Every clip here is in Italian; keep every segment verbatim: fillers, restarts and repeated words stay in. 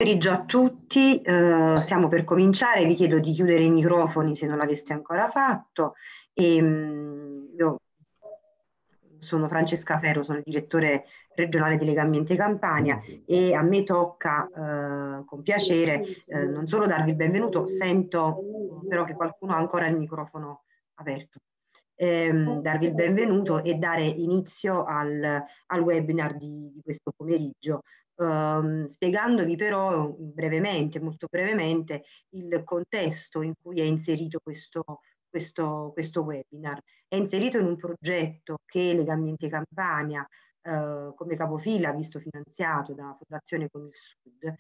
Pomeriggio a tutti, eh, stiamo per cominciare, vi chiedo di chiudere i microfoni se non l'aveste ancora fatto. E, mh, io sono Francesca Ferro, sono il direttore regionale di Legambiente Campania e a me tocca eh, con piacere eh, non solo darvi il benvenuto, sento eh, però che qualcuno ha ancora il microfono aperto. Ehm, darvi il benvenuto e dare inizio al, al webinar di, di questo pomeriggio, ehm, spiegandovi però brevemente, molto brevemente, il contesto in cui è inserito questo, questo, questo webinar. È inserito in un progetto che Legambiente Campania, eh, come capofila, ha visto finanziato da Fondazione Con il Sud,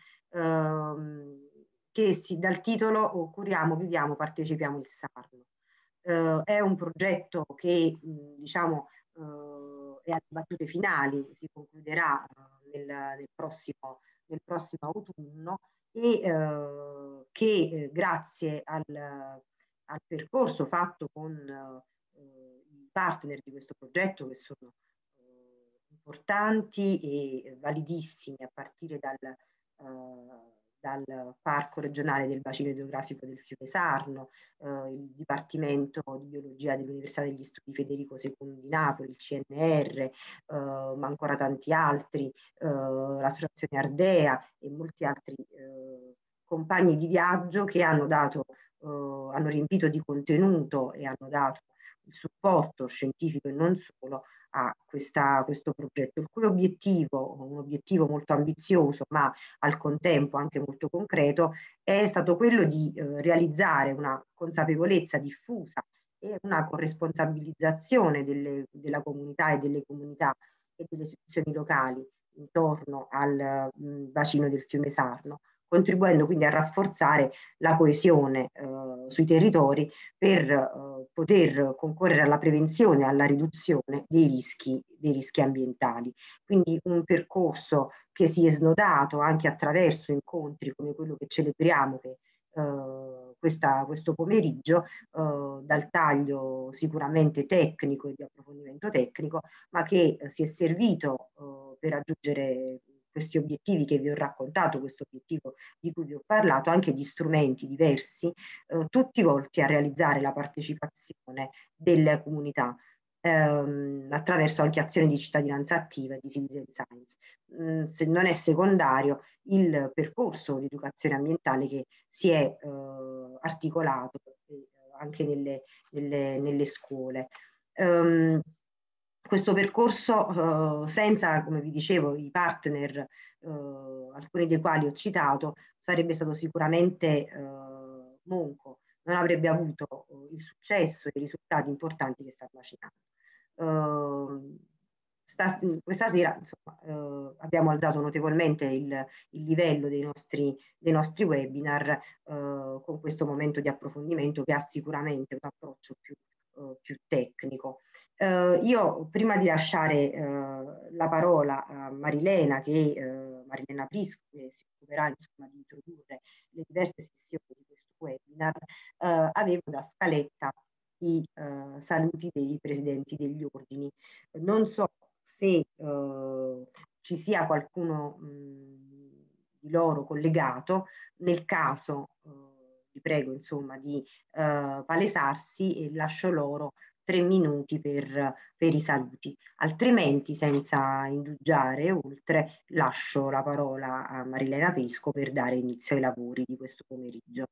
ehm, che si, dal titolo Curiamo, Viviamo, Partecipiamo il Sarno. Uh, è un progetto che mh, diciamo uh, è alle battute finali, si concluderà uh, nel, nel, prossimo, nel prossimo autunno e uh, che eh, grazie al, al percorso fatto con uh, i partner di questo progetto, che sono uh, importanti e validissimi, a partire dal uh, dal Parco regionale del bacino idrografico del fiume Sarno, eh, il Dipartimento di Biologia dell'Università degli Studi Federico secondo di Napoli, il C N R, eh, ma ancora tanti altri, eh, l'Associazione Ardea e molti altri eh, compagni di viaggio che hanno dato, eh, hanno riempito di contenuto e hanno dato il supporto scientifico e non solo a questa, questo progetto, il cui obiettivo, un obiettivo molto ambizioso ma al contempo anche molto concreto, è stato quello di eh, realizzare una consapevolezza diffusa e una corresponsabilizzazione delle, della comunità e delle comunità e delle istituzioni locali intorno al mh, bacino del fiume Sarno, contribuendo quindi a rafforzare la coesione eh, sui territori per eh, poter concorrere alla prevenzione e alla riduzione dei rischi, dei rischi ambientali. Quindi un percorso che si è snodato anche attraverso incontri come quello che celebriamo che, eh, questa, questo pomeriggio, eh, dal taglio sicuramente tecnico e di approfondimento tecnico, ma che eh, si è servito eh, per raggiungere questi obiettivi che vi ho raccontato, questo obiettivo di cui vi ho parlato, anche di strumenti diversi, eh, tutti volti a realizzare la partecipazione delle comunità ehm, attraverso anche azioni di cittadinanza attiva e di citizen science. Mm, se non è secondario il percorso di educazione ambientale che si è eh, articolato eh, anche nelle, nelle, nelle scuole. Um, questo percorso, eh, senza, come vi dicevo, i partner, eh, alcuni dei quali ho citato, sarebbe stato sicuramente eh, monco, non avrebbe avuto eh, il successo e i risultati importanti che sta macinando. Uh, sta, questa sera insomma, uh, abbiamo alzato notevolmente il, il livello dei nostri, dei nostri webinar uh, con questo momento di approfondimento che ha sicuramente un approccio più, uh, più tecnico. Uh, io prima di lasciare uh, la parola a Marilena, che, uh, Marilena Prisco, che si occuperà insomma, di introdurre le diverse sessioni di questo webinar, uh, avevo da scaletta i uh, saluti dei presidenti degli ordini. Non so se uh, ci sia qualcuno mh, di loro collegato, nel caso uh, vi prego insomma di uh, palesarsi e lascio loro tre minuti per, per i saluti, altrimenti senza indugiare oltre lascio la parola a Marilena Prisco per dare inizio ai lavori di questo pomeriggio.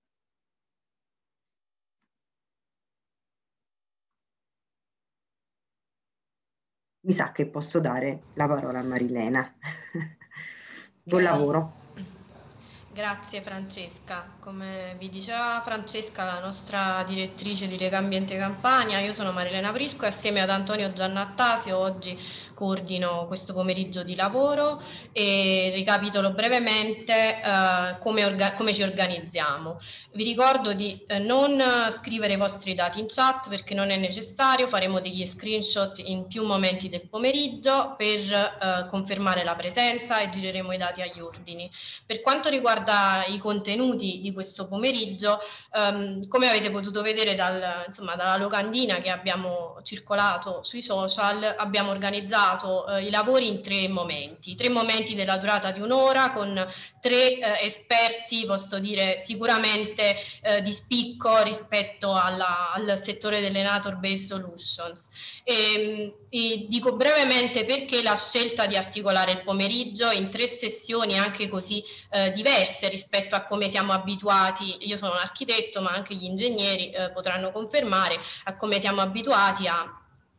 Mi sa che posso dare la parola a Marilena. Buon Okay. lavoro. Grazie Francesca. Come vi diceva Francesca, la nostra direttrice di Legambiente Campania, io sono Marilena Prisco e assieme ad Antonio Giannattasio oggi coordino questo pomeriggio di lavoro e ricapitolo brevemente eh, come, orga- come ci organizziamo. Vi ricordo di eh, non scrivere i vostri dati in chat perché non è necessario, faremo degli screenshot in più momenti del pomeriggio per eh, confermare la presenza e gireremo i dati agli ordini. Per quanto riguarda i contenuti di questo pomeriggio, ehm, come avete potuto vedere dal, insomma, dalla locandina che abbiamo circolato sui social, abbiamo organizzato strutturato eh, i lavori in tre momenti, tre momenti della durata di un'ora con tre eh, esperti, posso dire sicuramente eh, di spicco rispetto alla, al settore delle Nature-Based Solutions. E, e dico brevemente perché la scelta di articolare il pomeriggio in tre sessioni anche così eh, diverse rispetto a come siamo abituati. Io sono un architetto, ma anche gli ingegneri eh, potranno confermare, a come siamo abituati a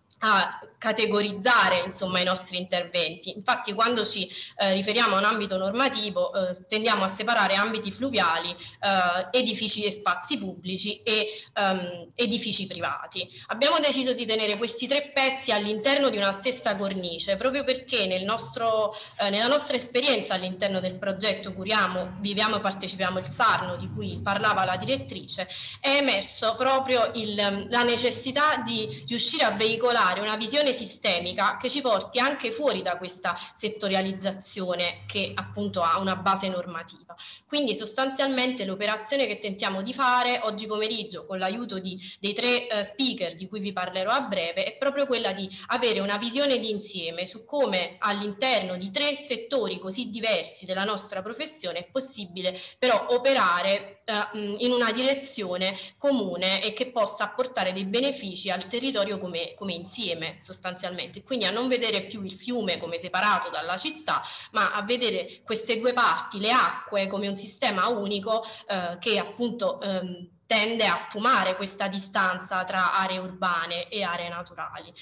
a categorizzare insomma i nostri interventi. Infatti quando ci eh, riferiamo a un ambito normativo eh, tendiamo a separare ambiti fluviali, eh, edifici e spazi pubblici e um, edifici privati. Abbiamo deciso di tenere questi tre pezzi all'interno di una stessa cornice proprio perché nel nostro, eh, nella nostra esperienza all'interno del progetto Curiamo, Viviamo e Partecipiamo il Sarno, di cui parlava la direttrice, è emerso proprio il, la necessità di riuscire a veicolare una visione sistemica che ci porti anche fuori da questa settorializzazione che appunto ha una base normativa. Quindi sostanzialmente l'operazione che tentiamo di fare oggi pomeriggio con l'aiuto dei tre eh, speaker di cui vi parlerò a breve è proprio quella di avere una visione di insieme su come all'interno di tre settori così diversi della nostra professione è possibile però operare eh, in una direzione comune e che possa apportare dei benefici al territorio come, come insieme sostanzialmente, quindi a non vedere più il fiume come separato dalla città, ma a vedere queste due parti, le acque, come un sistema unico eh, che appunto ehm, tende a sfumare questa distanza tra aree urbane e aree naturali.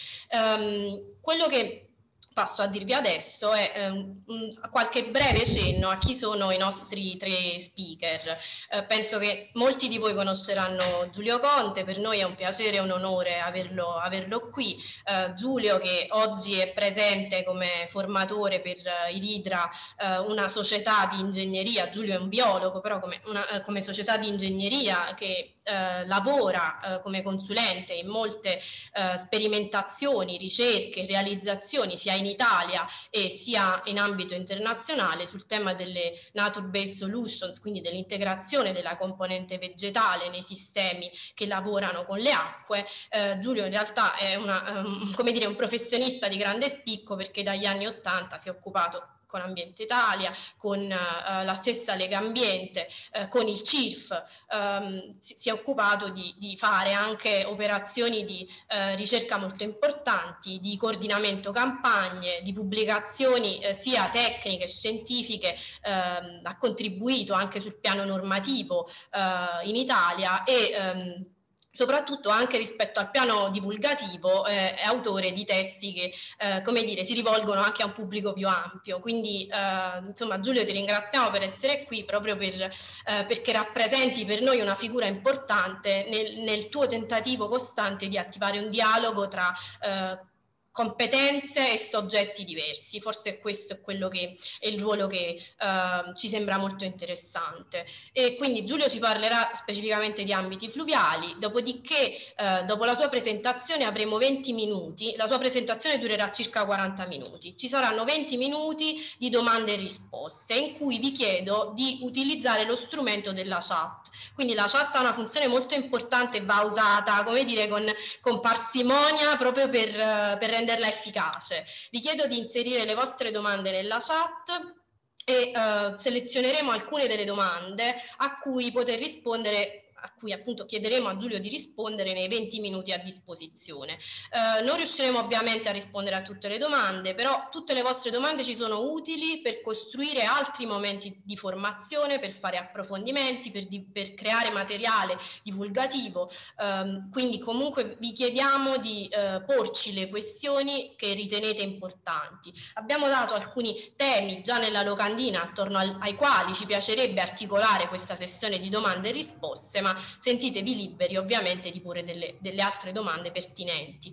Um, quello che passo a dirvi adesso è um, qualche breve cenno a chi sono i nostri tre speaker. Eh, penso che molti di voi conosceranno Giulio Conte, per noi è un piacere e un onore averlo, averlo qui. Eh, Giulio che oggi è presente come formatore per uh, Iridra, uh, una società di ingegneria, Giulio è un biologo, però come, una, uh, come società di ingegneria che Uh, lavora uh, come consulente in molte uh, sperimentazioni, ricerche, realizzazioni sia in Italia e sia in ambito internazionale sul tema delle nature-based solutions, quindi dell'integrazione della componente vegetale nei sistemi che lavorano con le acque. Uh, Giulio in realtà è una, um, come dire, un professionista di grande spicco perché dagli anni ottanta si è occupato con Ambiente Italia, con uh, la stessa Lega Ambiente, uh, con il C I R F, um, si, si è occupato di, di fare anche operazioni di uh, ricerca molto importanti, di coordinamento campagne, di pubblicazioni uh, sia tecniche, scientifiche, uh, ha contribuito anche sul piano normativo uh, in Italia e um, soprattutto anche rispetto al piano divulgativo eh, è autore di testi che eh, come dire si rivolgono anche a un pubblico più ampio, quindi eh, insomma Giulio ti ringraziamo per essere qui proprio per, eh, perché rappresenti per noi una figura importante nel, nel tuo tentativo costante di attivare un dialogo tra eh, competenze e soggetti diversi. Forse questo è quello che è il ruolo che uh, ci sembra molto interessante. E quindi Giulio ci parlerà specificamente di ambiti fluviali, dopodiché uh, dopo la sua presentazione avremo venti minuti, la sua presentazione durerà circa quaranta minuti. Ci saranno venti minuti di domande e risposte in cui vi chiedo di utilizzare lo strumento della chat. Quindi la chat ha una funzione molto importante e va usata, come dire, con, con parsimonia proprio per, uh, per renderla efficace. Vi chiedo di inserire le vostre domande nella chat e uh, selezioneremo alcune delle domande a cui poter rispondere, a cui appunto chiederemo a Giulio di rispondere nei venti minuti a disposizione. Eh, non riusciremo ovviamente a rispondere a tutte le domande, però tutte le vostre domande ci sono utili per costruire altri momenti di formazione, per fare approfondimenti, per, di, per creare materiale divulgativo, eh, quindi comunque vi chiediamo di eh, porci le questioni che ritenete importanti. Abbiamo dato alcuni temi già nella locandina attorno al, ai quali ci piacerebbe articolare questa sessione di domande e risposte, ma sentitevi liberi ovviamente di porre delle, delle altre domande pertinenti.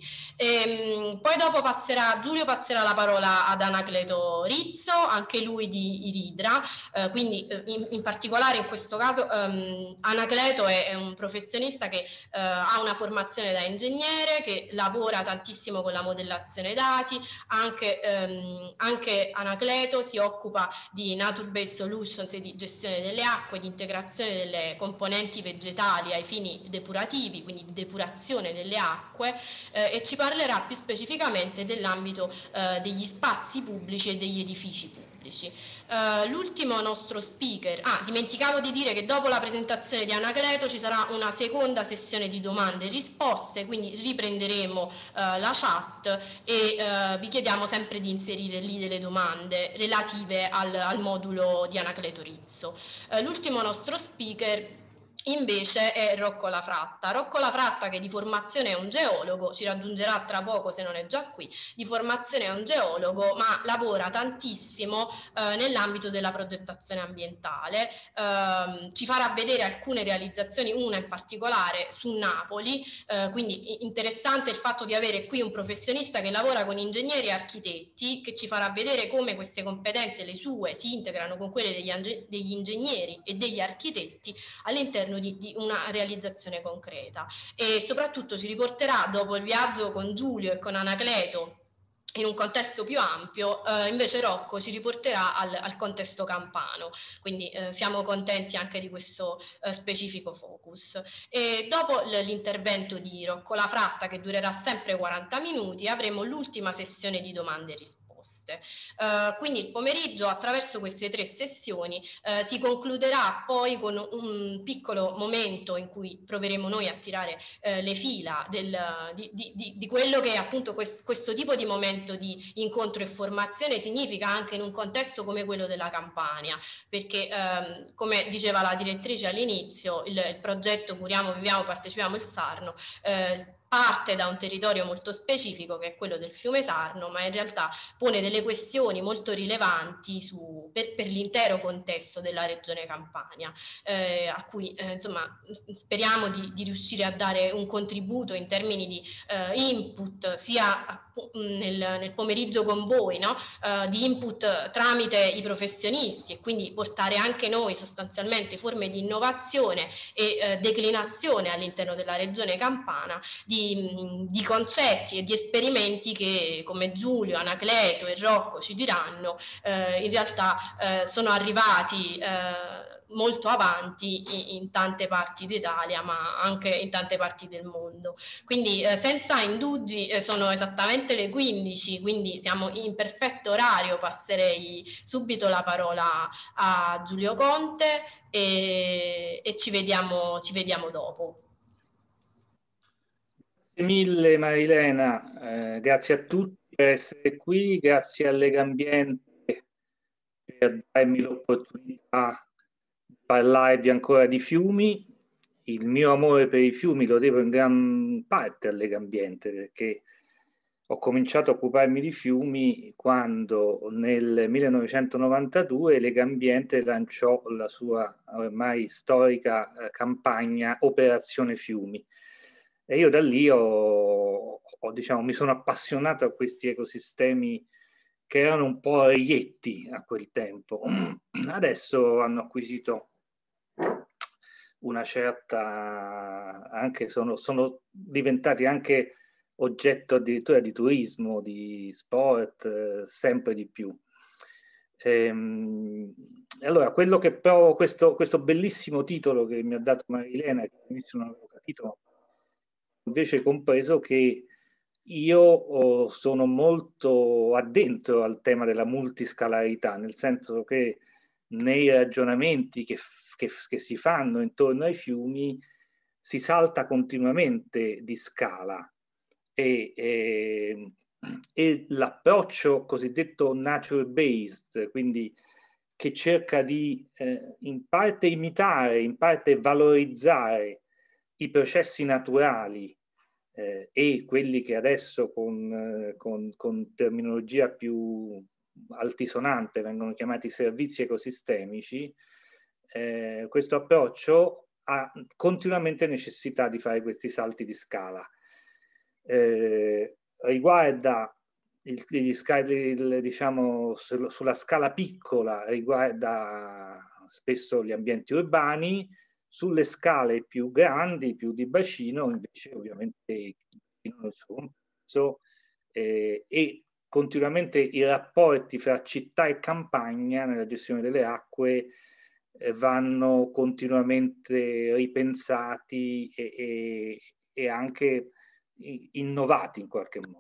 Ehm, poi dopo passerà, Giulio passerà la parola ad Anacleto Rizzo, anche lui di Iridra, eh, quindi in, in particolare in questo caso ehm, Anacleto è, è un professionista che eh, ha una formazione da ingegnere, che lavora tantissimo con la modellazione dati, anche, ehm, anche Anacleto si occupa di nature-based solutions e di gestione delle acque, di integrazione delle componenti vegetali vegetali ai fini depurativi, quindi di depurazione delle acque, eh, e ci parlerà più specificamente dell'ambito eh, degli spazi pubblici e degli edifici pubblici. Uh, l'ultimo nostro speaker, ah dimenticavo di dire che dopo la presentazione di Anacleto ci sarà una seconda sessione di domande e risposte, quindi riprenderemo uh, la chat e uh, vi chiediamo sempre di inserire lì delle domande relative al, al modulo di Anacleto Rizzo. Uh, l'ultimo nostro speaker invece è Rocco Lafratta. Rocco Lafratta, che di formazione è un geologo, ci raggiungerà tra poco se non è già qui, di formazione è un geologo ma lavora tantissimo eh, nell'ambito della progettazione ambientale, eh, ci farà vedere alcune realizzazioni, una in particolare su Napoli, eh, quindi interessante il fatto di avere qui un professionista che lavora con ingegneri e architetti, che ci farà vedere come queste competenze, le sue, si integrano con quelle degli, degli ingegneri e degli architetti all'interno Di, di una realizzazione concreta, e soprattutto ci riporterà, dopo il viaggio con Giulio e con Anacleto in un contesto più ampio, eh, invece Rocco ci riporterà al, al contesto campano, quindi eh, siamo contenti anche di questo eh, specifico focus. E dopo l'intervento di Rocco Lafratta, che durerà sempre quaranta minuti, avremo l'ultima sessione di domande e risposte. Uh, quindi il pomeriggio, attraverso queste tre sessioni, uh, si concluderà poi con un piccolo momento in cui proveremo noi a tirare uh, le fila del, di, di, di quello che appunto quest, questo tipo di momento di incontro e formazione significa anche in un contesto come quello della Campania, perché um, come diceva la direttrice all'inizio, il, il progetto Curiamo, Viviamo, Partecipiamo il Sarno uh, parte da un territorio molto specifico che è quello del fiume Sarno, ma in realtà pone delle questioni molto rilevanti su, per, per l'intero contesto della regione Campania, eh, a cui eh, insomma speriamo di, di riuscire a dare un contributo in termini di eh, input sia nel, nel pomeriggio con voi, no? eh, di input tramite i professionisti, e quindi portare anche noi sostanzialmente forme di innovazione e eh, declinazione all'interno della regione campana di, di concetti e di esperimenti che, come Giulio, Anacleto e Rocco ci diranno, eh, in realtà eh, sono arrivati eh, molto avanti in, in tante parti d'Italia, ma anche in tante parti del mondo. Quindi eh, senza indugi, eh, sono esattamente le quindici, quindi siamo in perfetto orario. Passerei subito la parola a Giulio Conte e, e ci vediamo, ci vediamo dopo. Grazie mille Marilena, eh, grazie a tutti per essere qui, grazie a Legambiente per darmi l'opportunità di parlarvi ancora di fiumi. Il mio amore per i fiumi lo devo in gran parte a Legambiente, perché ho cominciato a occuparmi di fiumi quando nel millenovecentonovantadue Legambiente lanciò la sua ormai storica eh, campagna Operazione Fiumi. E io da lì ho, ho, diciamo, mi sono appassionato a questi ecosistemi che erano un po' reietti a quel tempo. Adesso hanno acquisito una certa, anche sono, sono diventati anche oggetto addirittura di turismo, di sport, eh, sempre di più. Ehm, allora, quello che però, questo, questo bellissimo titolo che mi ha dato Marilena, che all'inizio non avevo capito, invece compreso che io oh, sono molto addentro al tema della multiscalarità, nel senso che nei ragionamenti che, che, che si fanno intorno ai fiumi si salta continuamente di scala e, e, e l'approccio cosiddetto nature-based, quindi che cerca di eh, in parte imitare, in parte valorizzare i processi naturali eh, e quelli che adesso con, eh, con, con terminologia più altisonante vengono chiamati servizi ecosistemici, eh, questo approccio ha continuamente necessità di fare questi salti di scala. Eh, riguarda il, gli scali, diciamo, sulla scala piccola, riguarda spesso gli ambienti urbani, sulle scale più grandi, più di bacino, invece ovviamente nel suo complesso, eh, e continuamente i rapporti fra città e campagna nella gestione delle acque eh, vanno continuamente ripensati e, e, e anche innovati in qualche modo.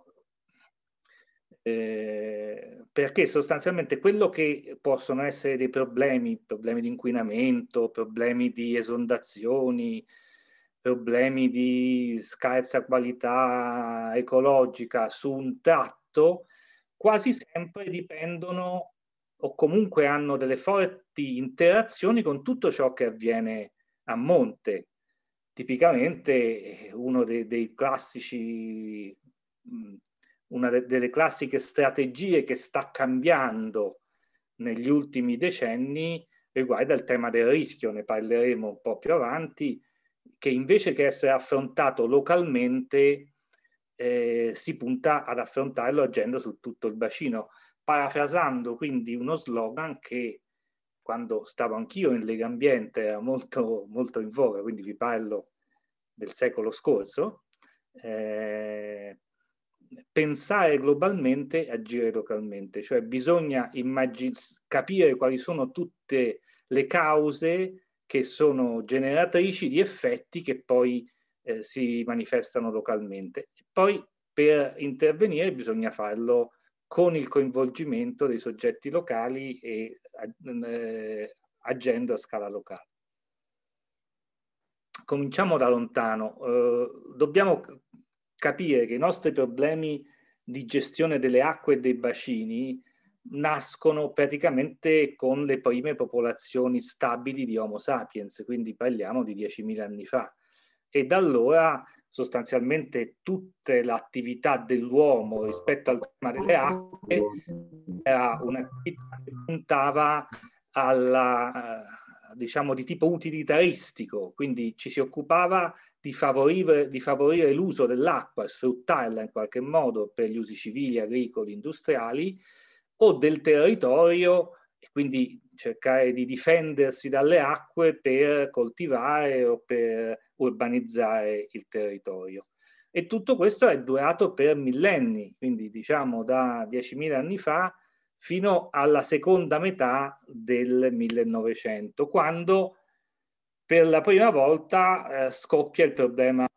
Eh, perché sostanzialmente quello che possono essere dei problemi, problemi di inquinamento, problemi di esondazioni, problemi di scarsa qualità ecologica su un tratto, quasi sempre dipendono o comunque hanno delle forti interazioni con tutto ciò che avviene a monte. Tipicamente uno dei, dei classici, una de, delle classiche strategie che sta cambiando negli ultimi decenni riguarda il tema del rischio, ne parleremo un po' più avanti, che invece che essere affrontato localmente eh, si punta ad affrontarlo agendo su tutto il bacino, parafrasando quindi uno slogan che quando stavo anch'io in Legambiente era molto, molto in voga, quindi vi parlo del secolo scorso, eh, pensare globalmente e agire localmente, cioè bisogna capire quali sono tutte le cause che sono generatrici di effetti che poi eh, si manifestano localmente. Poi per intervenire bisogna farlo con il coinvolgimento dei soggetti locali e eh, agendo a scala locale. Cominciamo da lontano. Eh, dobbiamo capire che i nostri problemi di gestione delle acque e dei bacini nascono praticamente con le prime popolazioni stabili di Homo sapiens, quindi parliamo di diecimila anni fa. E da allora sostanzialmente tutte l'attività dell'uomo rispetto al tema delle acque era un'attività che puntava alla, diciamo, di tipo utilitaristico, quindi ci si occupava di favorire, di favorire l'uso dell'acqua, sfruttarla in qualche modo per gli usi civili, agricoli, industriali, o del territorio, e quindi cercare di difendersi dalle acque per coltivare o per urbanizzare il territorio. E tutto questo è durato per millenni, quindi diciamo da diecimila anni fa fino alla seconda metà del millenovecento, quando per la prima volta eh, scoppia il problema.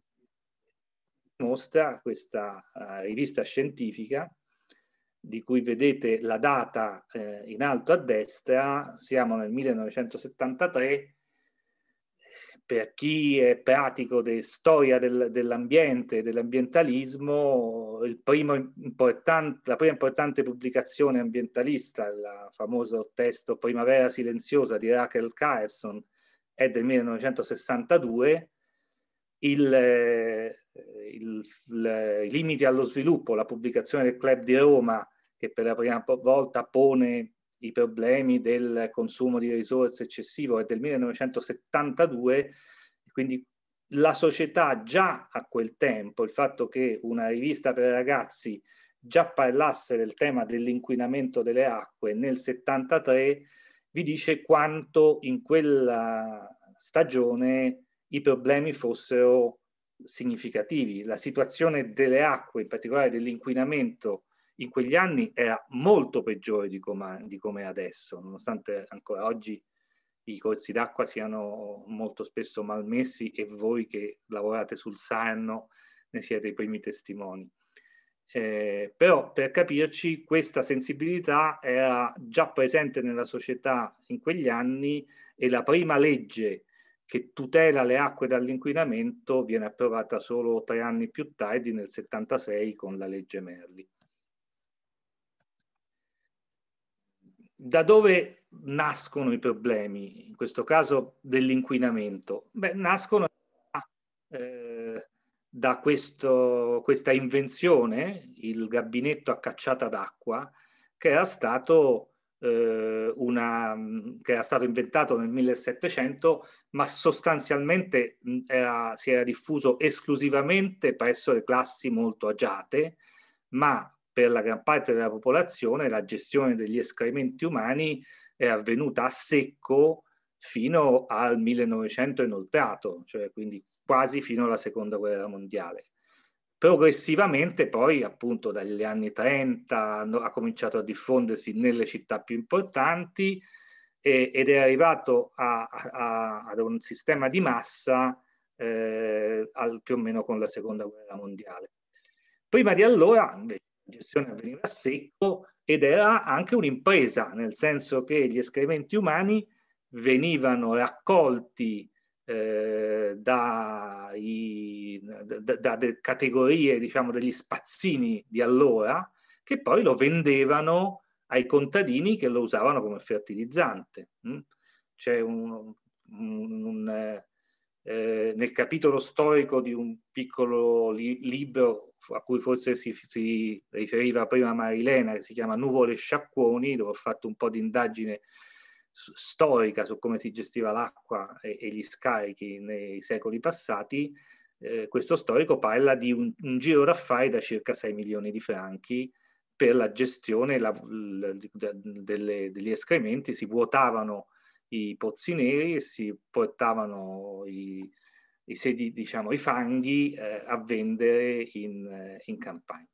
Mostra questa uh, rivista scientifica di cui vedete la data eh, in alto a destra, siamo nel millenovecentosettantatré. Per chi è pratico di storia del, dell'ambiente, dell'ambientalismo, il primo importante, la prima importante pubblicazione ambientalista, il famoso testo Primavera silenziosa di Rachel Carson, è del millenovecentosessantadue. Il, il, il, i limiti allo sviluppo, la pubblicazione del Club di Roma, che per la prima volta pone i problemi del consumo di risorse eccessivo, è del millenovecentosettantadue, quindi la società già a quel tempo, il fatto che una rivista per ragazzi già parlasse del tema dell'inquinamento delle acque nel settantatré, vi dice quanto in quella stagione i problemi fossero significativi. La situazione delle acque, in particolare dell'inquinamento, in quegli anni era molto peggiore di come, di come è adesso, nonostante ancora oggi i corsi d'acqua siano molto spesso malmessi e voi che lavorate sul Sarno ne siete i primi testimoni. Eh, però per capirci questa sensibilità era già presente nella società in quegli anni e la prima legge che tutela le acque dall'inquinamento viene approvata solo tre anni più tardi, nel settantasei, con la legge Merli. Da dove nascono i problemi, in questo caso dell'inquinamento? Beh, nascono eh, da questo, questa invenzione, il gabinetto a cacciata d'acqua, che era stato eh, una, che era stato inventato nel millesettecento, ma sostanzialmente era, si era diffuso esclusivamente presso le classi molto agiate, ma per la gran parte della popolazione la gestione degli escrementi umani è avvenuta a secco fino al millenovecento inoltrato, cioè quindi quasi fino alla seconda guerra mondiale. Progressivamente poi, appunto, dagli anni trenta ha cominciato a diffondersi nelle città più importanti e, ed è arrivato a, a, ad un sistema di massa eh, al, più o meno con la seconda guerra mondiale. Prima di allora invece la gestione avveniva a secco ed era anche un'impresa, nel senso che gli escrementi umani venivano raccolti eh, da, i, da, da, da categorie, diciamo, degli spazzini di allora, che poi lo vendevano ai contadini che lo usavano come fertilizzante. C'è un, un, un eh, nel capitolo storico di un piccolo li libro a cui forse si, si riferiva prima Marilena, che si chiama Nuvole e sciacquoni, dove ho fatto un po' di indagine storica su come si gestiva l'acqua e, e gli scarichi nei secoli passati. Eh, questo storico parla di un, un giro d'affari da circa sei milioni di franchi per la gestione la, la, delle, degli escrementi. Si vuotavano i pozzi neri e si portavano i, i sedi, diciamo, i fanghi eh, a vendere in, in campagna.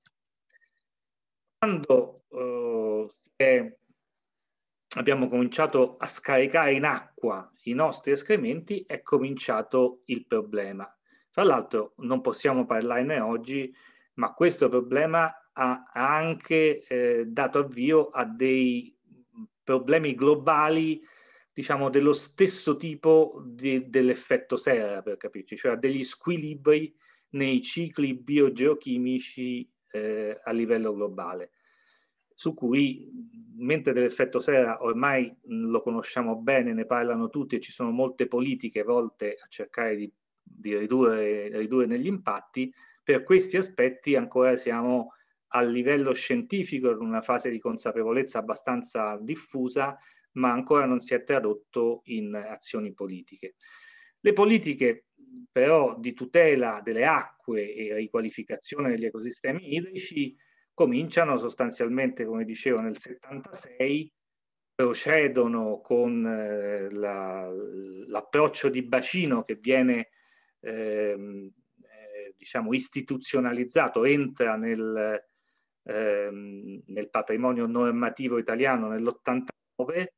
Quando eh, è, abbiamo cominciato a scaricare in acqua i nostri escrementi, è cominciato il problema. Tra l'altro non possiamo parlarne oggi, ma questo problema ha anche eh, dato avvio a dei problemi globali, diciamo, dello stesso tipo di, dell'effetto serra, per capirci, cioè degli squilibri nei cicli biogeochimici eh, a livello globale, su cui, mentre dell'effetto serra ormai lo conosciamo bene, ne parlano tutti e ci sono molte politiche volte a cercare di, di ridurre, ridurre negli impatti, per questi aspetti ancora siamo a livello scientifico in una fase di consapevolezza abbastanza diffusa, ma ancora non si è tradotto in azioni politiche. Le politiche però di tutela delle acque e riqualificazione degli ecosistemi idrici cominciano sostanzialmente, come dicevo, nel settantasei, procedono con eh, l'approccio la, di bacino che viene ehm, eh, diciamo istituzionalizzato, entra nel, ehm, nel patrimonio normativo italiano nell'ottantanove.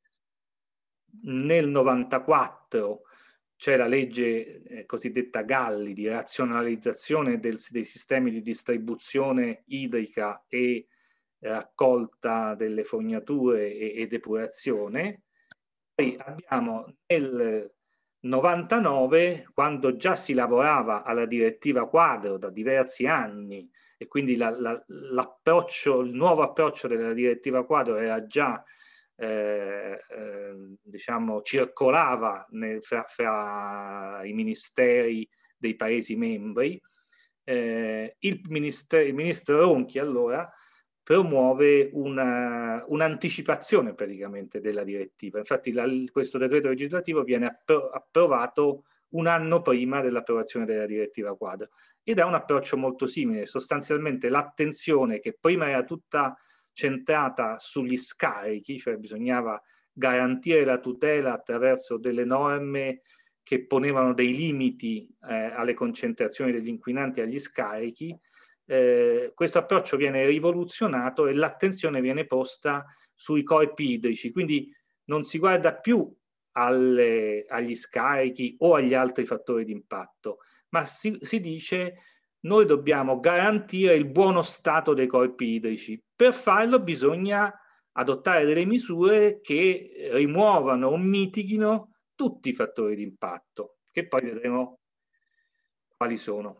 Nel novantaquattro c'è la legge eh, cosiddetta Galli di razionalizzazione del, dei sistemi di distribuzione idrica e raccolta delle fognature e, e depurazione. Poi abbiamo nel novantanove, quando già si lavorava alla direttiva quadro da diversi anni e quindi la, la, l'approccio, il nuovo approccio della direttiva quadro era già Eh, eh, diciamo circolava nel, fra, fra i ministeri dei Paesi membri, eh, il, minister, il ministro Ronchi allora promuove una, un'anticipazione praticamente della direttiva. Infatti la, questo decreto legislativo viene appro approvato un anno prima dell'approvazione della direttiva quadro ed ha un approccio molto simile. Sostanzialmente l'attenzione, che prima era tutta centrata sugli scarichi, cioè bisognava garantire la tutela attraverso delle norme che ponevano dei limiti eh, alle concentrazioni degli inquinanti e agli scarichi. Eh, questo approccio viene rivoluzionato e l'attenzione viene posta sui corpi idrici, quindi non si guarda più alle, agli scarichi o agli altri fattori di impatto, ma si, si dice noi dobbiamo garantire il buono stato dei corpi idrici. Per farlo bisogna adottare delle misure che rimuovano o mitighino tutti i fattori di impatto, che poi vedremo quali sono.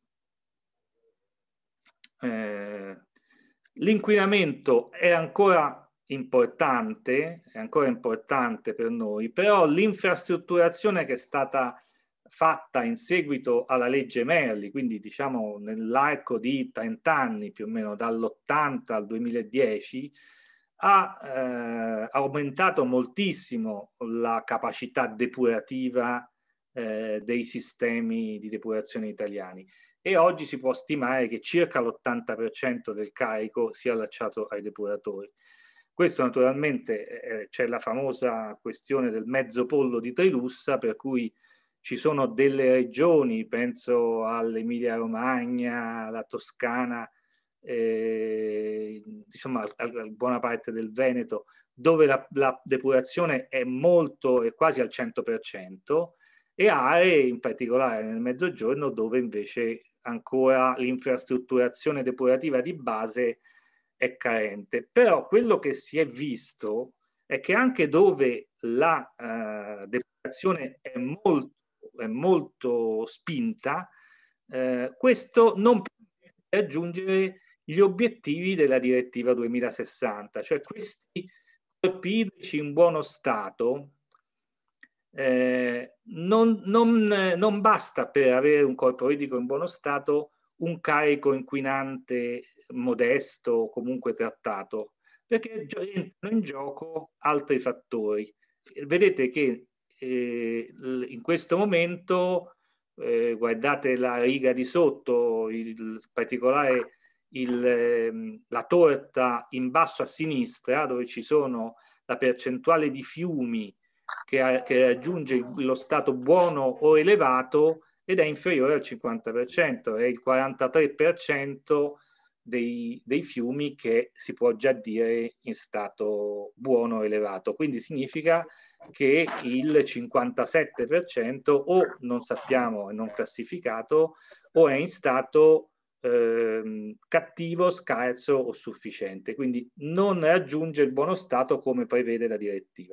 Eh, l'inquinamento è ancora importante, è ancora importante per noi, però l'infrastrutturazione che è stata fatta in seguito alla legge Merli, quindi diciamo nell'arco di trenta anni più o meno, dall'ottanta al duemiladieci, ha eh, aumentato moltissimo la capacità depurativa eh, dei sistemi di depurazione italiani e oggi si può stimare che circa l'ottanta per cento del carico sia allacciato ai depuratori. Questo naturalmente eh, c'è la famosa questione del mezzo pollo di Trilussa, per cui ci sono delle regioni, penso all'Emilia Romagna, alla Toscana, eh, insomma a, a buona parte del Veneto, dove la, la depurazione è molto, è quasi al cento per cento, e aree, in particolare nel Mezzogiorno, dove invece ancora l'infrastrutturazione depurativa di base è carente. Però quello che si è visto è che anche dove la eh, depurazione è molto, è molto spinta, eh, questo non permette di raggiungere gli obiettivi della direttiva duemilasessanta, cioè questi corpi idrici in buono stato. Eh, non, non, non basta per avere un corpo idrico in buono stato un carico inquinante modesto o comunque trattato, perché entrano in gioco altri fattori. Vedete che eh, in questo momento, eh, guardate la riga di sotto, in particolare il, eh, la torta in basso a sinistra, dove ci sono la percentuale di fiumi che, che raggiunge lo stato buono o elevato ed è inferiore al cinquanta per cento, è il quarantatré per cento dei, dei fiumi che si può già dire in stato buono o elevato. Quindi significa che il cinquantasette per cento o non sappiamo, è non classificato, o è in stato eh, cattivo, scarso o sufficiente. Quindi non raggiunge il buono stato come prevede la direttiva.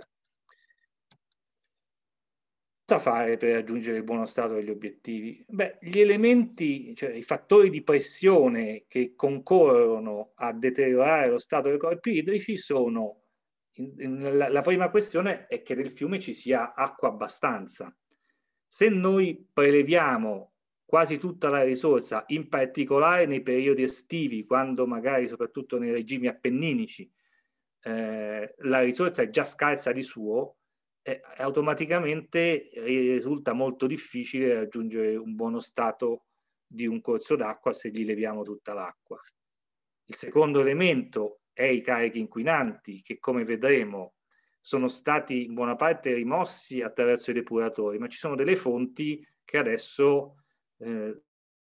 Cosa fare per raggiungere il buono stato degli obiettivi? Beh, gli elementi, cioè i fattori di pressione che concorrono a deteriorare lo stato dei corpi idrici sono, in, in, la, la prima questione è che nel fiume ci sia acqua abbastanza. Se noi preleviamo quasi tutta la risorsa, in particolare nei periodi estivi, quando magari soprattutto nei regimi appenninici eh, la risorsa è già scarsa di suo, Eh, automaticamente risulta molto difficile raggiungere un buono stato di un corso d'acqua se gli leviamo tutta l'acqua. Il secondo elemento è i carichi inquinanti, che come vedremo sono stati in buona parte rimossi attraverso i depuratori, ma ci sono delle fonti che adesso eh,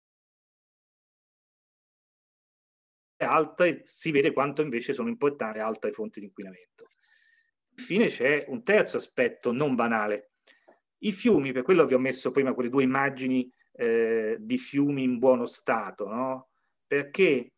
altre si vede quanto invece sono importanti altre fonti di inquinamento. Infine c'è un terzo aspetto non banale. I fiumi, per quello vi ho messo prima quelle due immagini eh, di fiumi in buono stato, no? Perché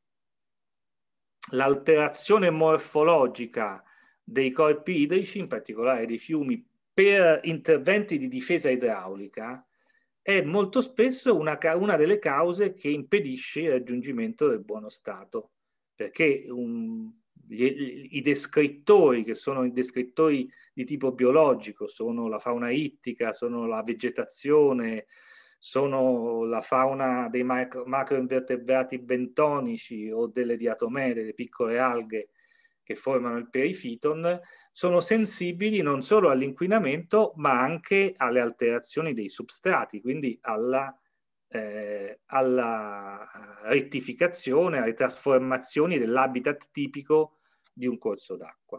l'alterazione morfologica dei corpi idrici, in particolare dei fiumi, per interventi di difesa idraulica, è molto spesso una, una delle cause che impedisce il raggiungimento del buono stato. Perché un, gli, i descrittori, che sono i descrittori di tipo biologico, sono la fauna ittica, sono la vegetazione, sono la fauna dei macro, macroinvertebrati bentonici o delle diatomee, delle piccole alghe che formano il perifiton, sono sensibili non solo all'inquinamento ma anche alle alterazioni dei substrati, quindi alla, eh, alla rettificazione, alle trasformazioni dell'habitat tipico di un corso d'acqua.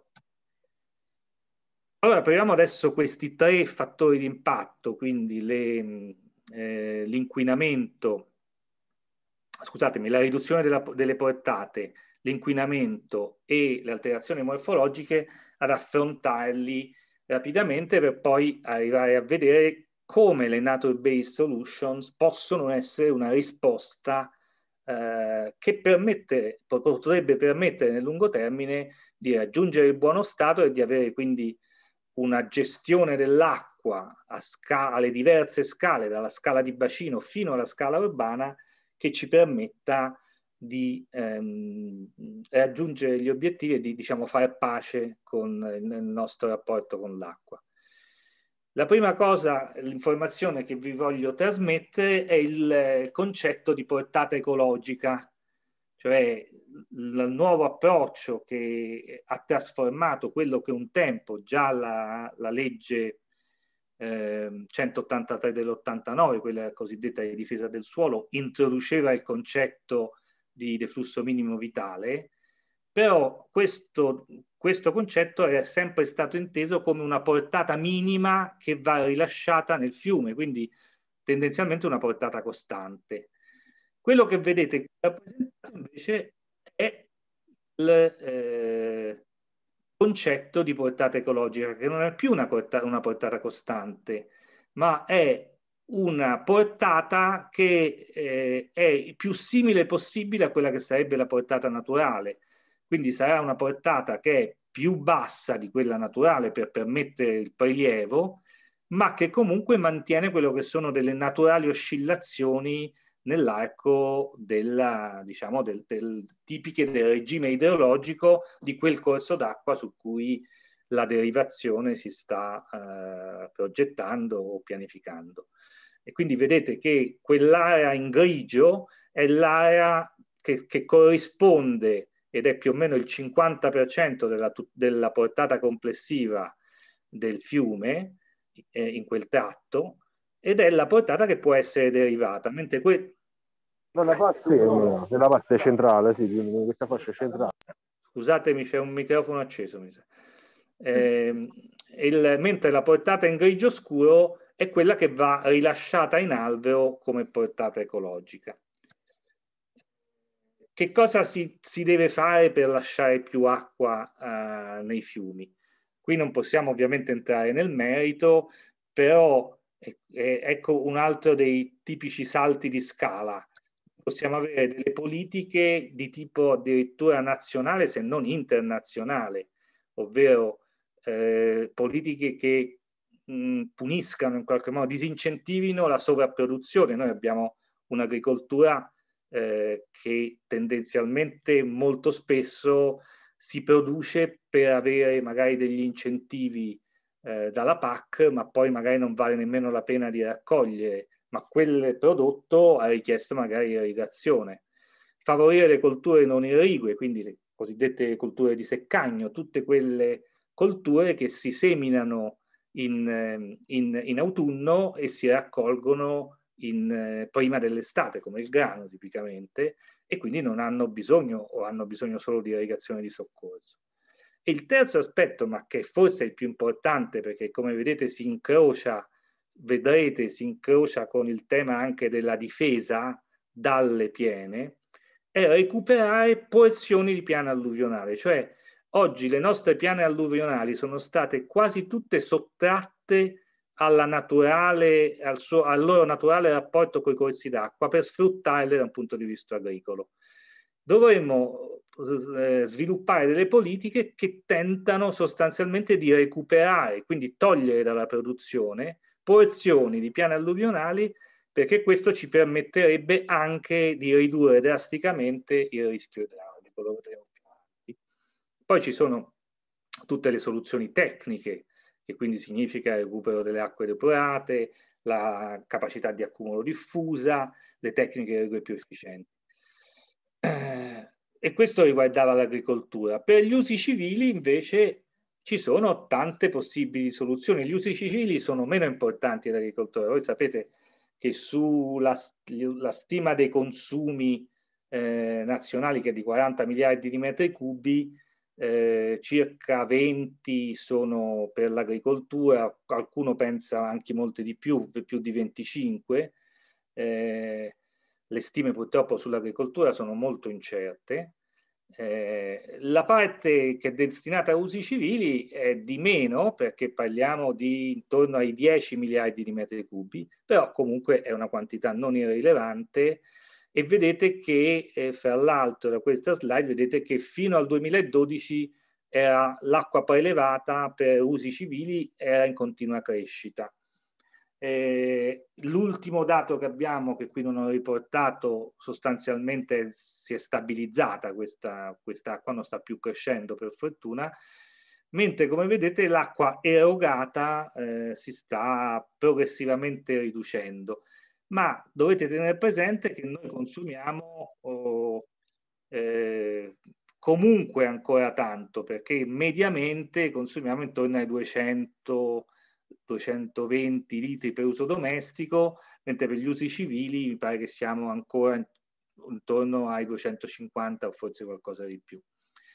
Allora, proviamo adesso questi tre fattori di impatto, quindi le, eh, l'inquinamento, scusatemi, la riduzione della, delle portate, l'inquinamento e le alterazioni morfologiche, ad affrontarli rapidamente per poi arrivare a vedere come le nature-based solutions possono essere una risposta eh, che permette, potrebbe permettere nel lungo termine di raggiungere il buono stato e di avere quindi una gestione dell'acqua a scala, alle diverse scale, dalla scala di bacino fino alla scala urbana, che ci permetta di ehm, raggiungere gli obiettivi e di, diciamo, fare pace con il nostro rapporto con l'acqua. La prima cosa, l'informazione che vi voglio trasmettere è il concetto di portata ecologica, cioè il nuovo approccio che ha trasformato quello che un tempo già la, la legge eh, centottantatré dell'ottantanove, quella cosiddetta di difesa del suolo, introduceva il concetto di deflusso minimo vitale, però questo, questo concetto è sempre stato inteso come una portata minima che va rilasciata nel fiume, quindi tendenzialmente una portata costante. Quello che vedete rappresentato invece è il, eh, concetto di portata ecologica, che non è più una portata, una portata costante, ma è una portata che eh, è più simile possibile a quella che sarebbe la portata naturale. Quindi sarà una portata che è più bassa di quella naturale per permettere il prelievo, ma che comunque mantiene quello che sono delle naturali oscillazioni nell'arco della, diciamo, del, del, tipiche del regime idrologico di quel corso d'acqua su cui la derivazione si sta eh, progettando o pianificando. E quindi vedete che quell'area in grigio è l'area che, che corrisponde, ed è più o meno il cinquanta per cento della, della portata complessiva del fiume eh, in quel tratto, ed è la portata che può essere derivata, mentre que... Nella parte, sì, nella parte centrale, sì, in questa fascia centrale. Scusatemi, c'è un microfono acceso, mi sa. Eh, il, mentre la portata in grigio scuro è quella che va rilasciata in alveo come portata ecologica. Che cosa si, si deve fare per lasciare più acqua eh, nei fiumi? Qui non possiamo ovviamente entrare nel merito, però eh, ecco un altro dei tipici salti di scala. Possiamo avere delle politiche di tipo addirittura nazionale, se non internazionale, ovvero eh, politiche che mh, puniscano in qualche modo, disincentivino la sovrapproduzione. Noi abbiamo un'agricoltura eh, che tendenzialmente molto spesso si produce per avere magari degli incentivi eh, dalla P A C, ma poi magari non vale nemmeno la pena di raccogliere, ma quel prodotto ha richiesto magari irrigazione. Favorire le colture non irrigue, quindi le cosiddette colture di seccagno, tutte quelle colture che si seminano in, in, in autunno e si raccolgono in, eh, prima dell'estate, come il grano tipicamente, e quindi non hanno bisogno o hanno bisogno solo di irrigazione di soccorso. E il terzo aspetto, ma che forse è il più importante, perché come vedete si incrocia, vedrete, si incrocia con il tema anche della difesa dalle piene, è recuperare porzioni di piana alluvionale. Cioè oggi le nostre piane alluvionali sono state quasi tutte sottratte alla naturale, al, suo, al loro naturale rapporto con i corsi d'acqua per sfruttarle da un punto di vista agricolo. Dovremmo eh, sviluppare delle politiche che tentano sostanzialmente di recuperare, quindi togliere dalla produzione porzioni di piane alluvionali, perché questo ci permetterebbe anche di ridurre drasticamente il rischio idraulico. Lo vedremo più avanti. Poi ci sono tutte le soluzioni tecniche, che quindi significa il recupero delle acque depurate, la capacità di accumulo diffusa, le tecniche più efficienti. Eh, e questo riguardava l'agricoltura. Per gli usi civili invece ci sono tante possibili soluzioni. Gli usi civili sono meno importanti dell'agricoltura. Voi sapete che sulla la stima dei consumi eh, nazionali, che è di quaranta miliardi di metri cubi, eh, circa venti sono per l'agricoltura, qualcuno pensa anche molti di più, più di venticinque. Eh, le stime purtroppo sull'agricoltura sono molto incerte. Eh, la parte che è destinata a usi civili è di meno, perché parliamo di intorno ai dieci miliardi di metri cubi, però comunque è una quantità non irrilevante. E vedete che, eh, fra l'altro, da questa slide, vedete che fino al duemiladodici l'acqua prelevata per usi civili era in continua crescita. Eh, l'ultimo dato che abbiamo, che qui non ho riportato, sostanzialmente si è stabilizzata questa acqua, non sta più crescendo per fortuna, mentre come vedete l'acqua erogata eh, si sta progressivamente riducendo. Ma dovete tenere presente che noi consumiamo oh, eh, comunque ancora tanto, perché mediamente consumiamo intorno ai duecento duecentoventi litri per uso domestico, mentre per gli usi civili mi pare che siamo ancora intorno ai duecentocinquanta o forse qualcosa di più.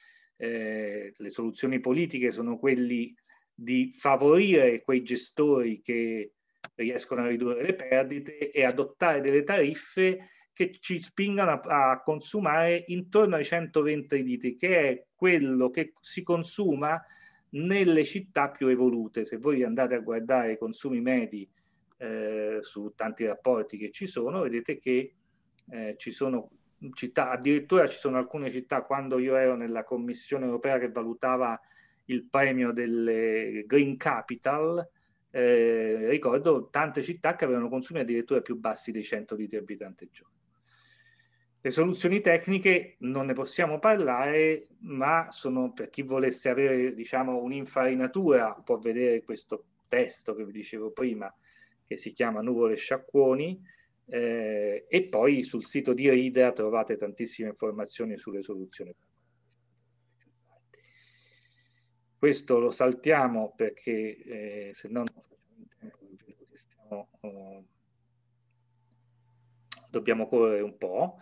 Eh, le soluzioni politiche sono quelli di favorire quei gestori che riescono a ridurre le perdite e adottare delle tariffe che ci spingano a, a consumare intorno ai centoventi litri, che è quello che si consuma nelle città più evolute. Se voi andate a guardare i consumi medi eh, su tanti rapporti che ci sono, vedete che eh, ci sono città, addirittura ci sono alcune città, quando io ero nella Commissione europea che valutava il premio delle Green Capital, eh, ricordo tante città che avevano consumi addirittura più bassi dei cento litri abitanti al giorno. Le soluzioni tecniche non ne possiamo parlare, ma sono, per chi volesse avere, diciamo, un'infarinatura, può vedere questo testo che vi dicevo prima, che si chiama Nuvole e sciacquoni, eh, e poi sul sito di RIDA trovate tantissime informazioni sulle soluzioni. Questo lo saltiamo perché eh, se no non facciamo in tempo, che stiamo, oh, dobbiamo correre un po'.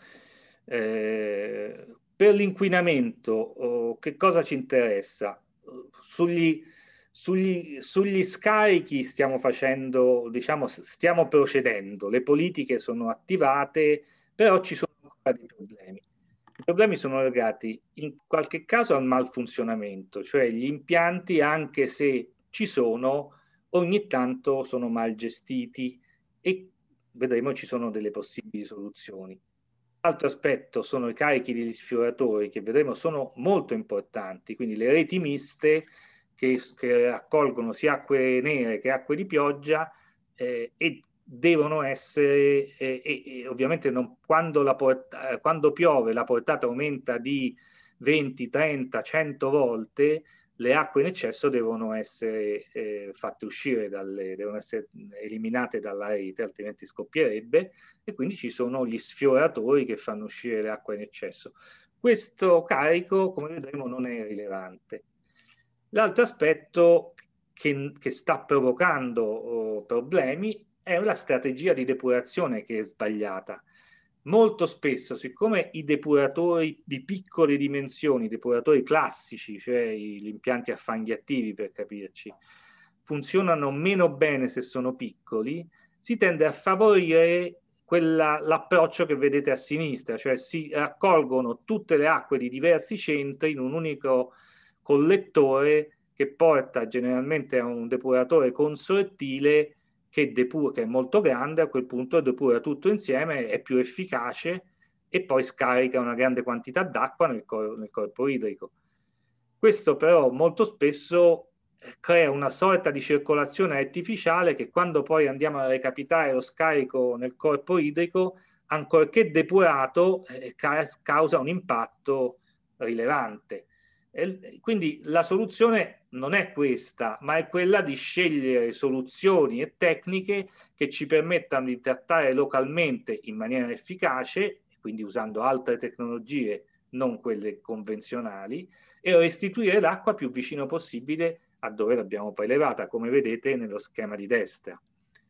Eh, per l'inquinamento, oh, che cosa ci interessa? Sugli, sugli, sugli scarichi stiamo facendo, diciamo, stiamo procedendo, le politiche sono attivate, però ci sono ancora dei problemi. I problemi sono legati in qualche caso al malfunzionamento, cioè gli impianti, anche se ci sono, ogni tanto sono mal gestiti e vedremo ci sono delle possibili soluzioni. L'altro aspetto sono i carichi degli sfioratori, che vedremo sono molto importanti, quindi le reti miste che, che raccolgono sia acque nere che acque di pioggia eh, e devono essere, eh, e, e ovviamente non, quando, la porta, quando piove la portata aumenta di venti, trenta, cento volte, le acque in eccesso devono essere eh, fatte uscire, dalle, devono essere eliminate dalla rete, altrimenti scoppierebbe, e quindi ci sono gli sfioratori che fanno uscire le acque in eccesso. Questo carico, come vedremo, non è rilevante. L'altro aspetto che, che sta provocando oh, problemi è la strategia di depurazione che è sbagliata. Molto spesso, siccome i depuratori di piccole dimensioni, i depuratori classici, cioè gli impianti a fanghi attivi per capirci, funzionano meno bene se sono piccoli, si tende a favorire l'approccio che vedete a sinistra, cioè si raccolgono tutte le acque di diversi centri in un unico collettore che porta generalmente a un depuratore consortile che, depura, che è molto grande, a quel punto depura tutto insieme, è più efficace e poi scarica una grande quantità d'acqua nel, cor nel corpo idrico. Questo però molto spesso crea una sorta di circolazione artificiale che quando poi andiamo a recapitare lo scarico nel corpo idrico, ancorché depurato, eh, ca causa un impatto rilevante. E quindi la soluzione non è questa, ma è quella di scegliere soluzioni e tecniche che ci permettano di trattare localmente in maniera efficace, quindi usando altre tecnologie, non quelle convenzionali, e restituire l'acqua più vicino possibile a dove l'abbiamo poi levata, come vedete nello schema di destra.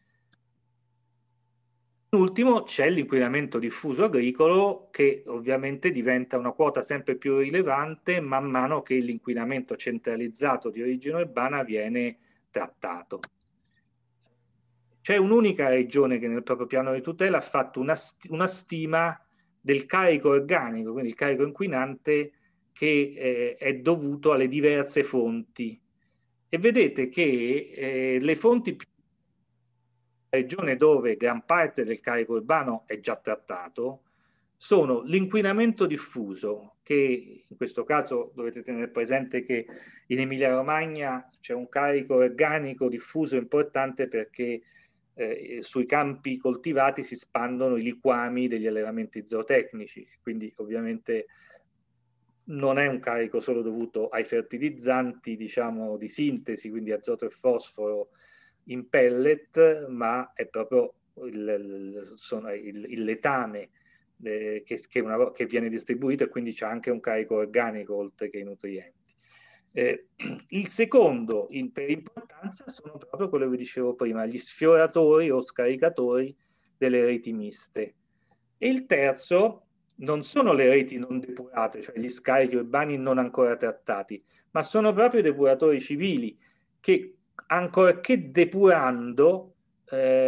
In ultimo c'è l'inquinamento diffuso agricolo, che ovviamente diventa una quota sempre più rilevante man mano che l'inquinamento centralizzato di origine urbana viene trattato. C'è un'unica regione che nel proprio piano di tutela ha fatto una, st una stima del carico organico, quindi il carico inquinante che eh, è dovuto alle diverse fonti. E vedete che eh, le fonti più regione dove gran parte del carico urbano è già trattato sono l'inquinamento diffuso, che in questo caso dovete tenere presente che in Emilia-Romagna c'è un carico organico diffuso importante perché eh, sui campi coltivati si spandono i liquami degli allevamenti zootecnici, quindi ovviamente non è un carico solo dovuto ai fertilizzanti, diciamo, di sintesi, quindi azoto e fosforo in pellet, ma è proprio il, sono il, il letame eh, che, che, una, che viene distribuito e quindi c'è anche un carico organico oltre che i nutrienti. Eh, il secondo in, per importanza sono proprio quello che vi dicevo prima, gli sfioratori o scaricatori delle reti miste. E il terzo non sono le reti non depurate, cioè gli scarichi urbani non ancora trattati, ma sono proprio i depuratori civili che, ancorché depurando, eh,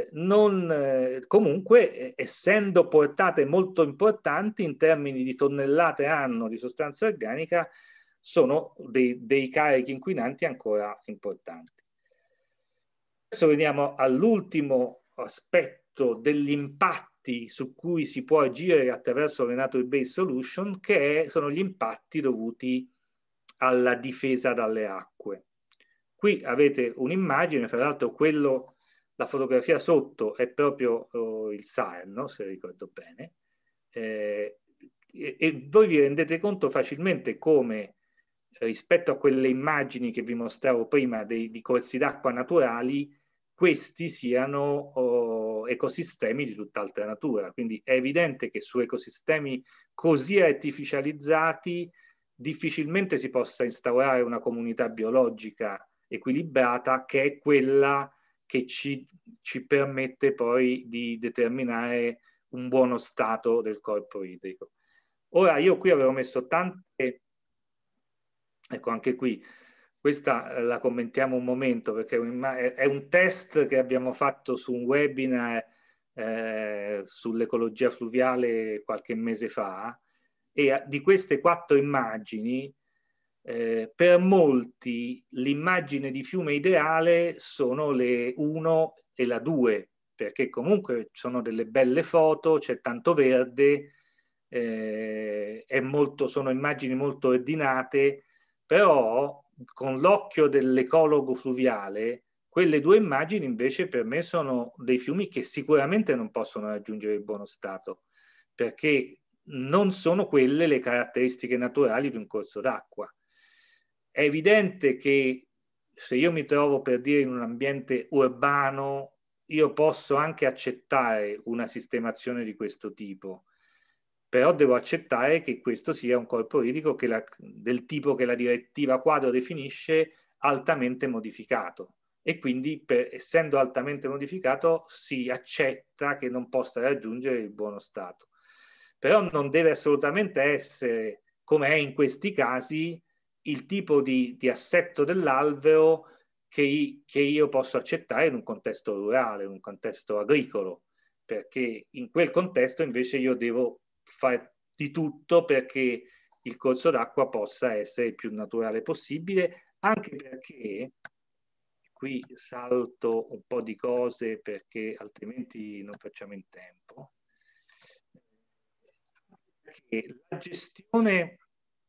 eh, non, eh, comunque eh, essendo portate molto importanti in termini di tonnellate anno di sostanza organica, sono dei, dei carichi inquinanti ancora importanti. Adesso veniamo all'ultimo aspetto degli impatti su cui si può agire attraverso le nature-based solution, che è, sono gli impatti dovuti alla difesa dalle acque. Qui avete un'immagine, fra l'altro quello, la fotografia sotto è proprio oh, il Saarno, se ricordo bene, eh, e, e voi vi rendete conto facilmente come rispetto a quelle immagini che vi mostravo prima dei, di corsi d'acqua naturali, questi siano oh, ecosistemi di tutt'altra natura. Quindi è evidente che su ecosistemi così artificializzati difficilmente si possa instaurare una comunità biologica equilibrata, che è quella che ci, ci permette poi di determinare un buono stato del corpo idrico. Ora, io qui avevo messo tante, ecco anche qui, questa la commentiamo un momento perché è un, è un test che abbiamo fatto su un webinar eh, sull'ecologia fluviale qualche mese fa, e di queste quattro immagini, eh, per molti l'immagine di fiume ideale sono le uno e la due, perché comunque sono delle belle foto, c'è tanto verde, eh, è molto, sono immagini molto ordinate, però con l'occhio dell'ecologo fluviale quelle due immagini invece per me sono dei fiumi che sicuramente non possono raggiungere il buono stato, perché non sono quelle le caratteristiche naturali di un corso d'acqua. È evidente che se io mi trovo, per dire, in un ambiente urbano, io posso anche accettare una sistemazione di questo tipo, però devo accettare che questo sia un corpo idrico che la, del tipo che la direttiva quadro definisce altamente modificato, e quindi per, essendo altamente modificato si accetta che non possa raggiungere il buono stato. Però non deve assolutamente essere, come è in questi casi, il tipo di, di assetto dell'alveo che, che io posso accettare in un contesto rurale, in un contesto agricolo, perché in quel contesto invece io devo fare di tutto perché il corso d'acqua possa essere il più naturale possibile, anche perché, qui salto un po' di cose perché altrimenti non facciamo in tempo, perché la gestione,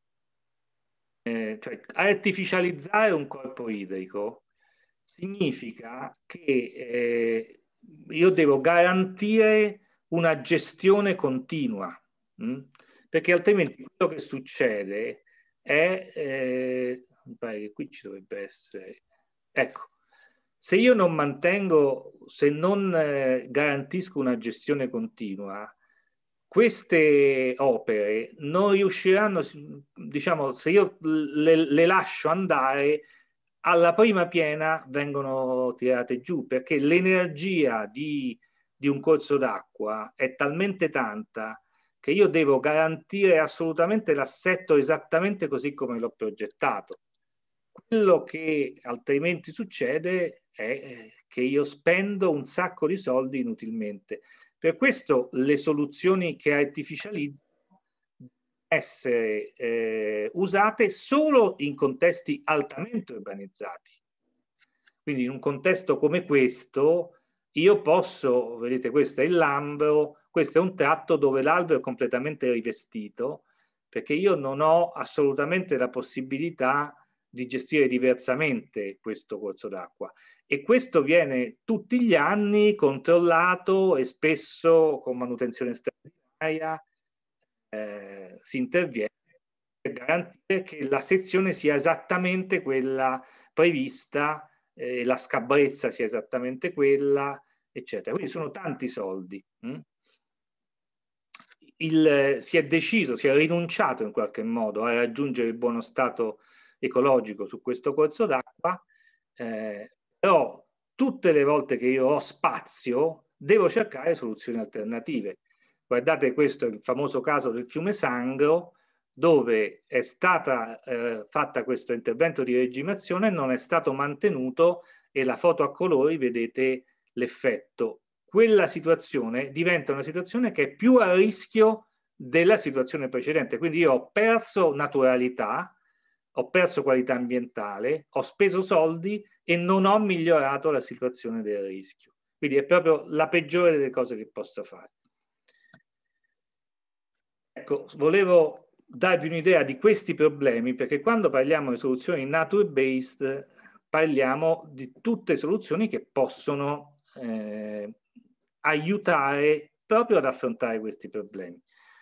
eh, cioè artificializzare un corpo idrico significa che eh, io devo garantire una gestione continua, mh? Perché altrimenti quello che succede è, eh, mi pare che qui ci dovrebbe essere, ecco, se io non mantengo, se non eh, garantisco una gestione continua, queste opere non riusciranno, diciamo, se io le, le lascio andare, alla prima piena vengono tirate giù, perché l'energia di, di un corso d'acqua è talmente tanta che io devo garantire assolutamente l'assetto esattamente così come l'ho progettato. Quello che altrimenti succede è che io spendo un sacco di soldi inutilmente. Per questo le soluzioni che artificializzano devono essere eh, usate solo in contesti altamente urbanizzati. Quindi in un contesto come questo io posso, vedete questo è il Lambro, questo è un tratto dove l'albero è completamente rivestito, perché io non ho assolutamente la possibilità di gestire diversamente questo corso d'acqua, e questo viene tutti gli anni controllato e spesso con manutenzione straordinaria eh, si interviene per garantire che la sezione sia esattamente quella prevista, eh, la scabrezza sia esattamente quella, eccetera. Quindi sono tanti soldi. Hm? Il, si è deciso, si è rinunciato in qualche modo a raggiungere il buono stato ecologico su questo corso d'acqua, eh, però tutte le volte che io ho spazio devo cercare soluzioni alternative. Guardate, questo è il famoso caso del fiume Sangro, dove è stata eh, fatta questo intervento di regimazione, non è stato mantenuto, e la foto a colori vedete l'effetto quella situazione diventa una situazione che è più a rischio della situazione precedente. Quindi io ho perso naturalità, ho perso qualità ambientale, ho speso soldi e non ho migliorato la situazione del rischio. Quindi è proprio la peggiore delle cose che posso fare. Ecco, volevo darvi un'idea di questi problemi, perché quando parliamo di soluzioni nature-based parliamo di tutte soluzioni che possono eh, aiutare proprio ad affrontare questi problemi.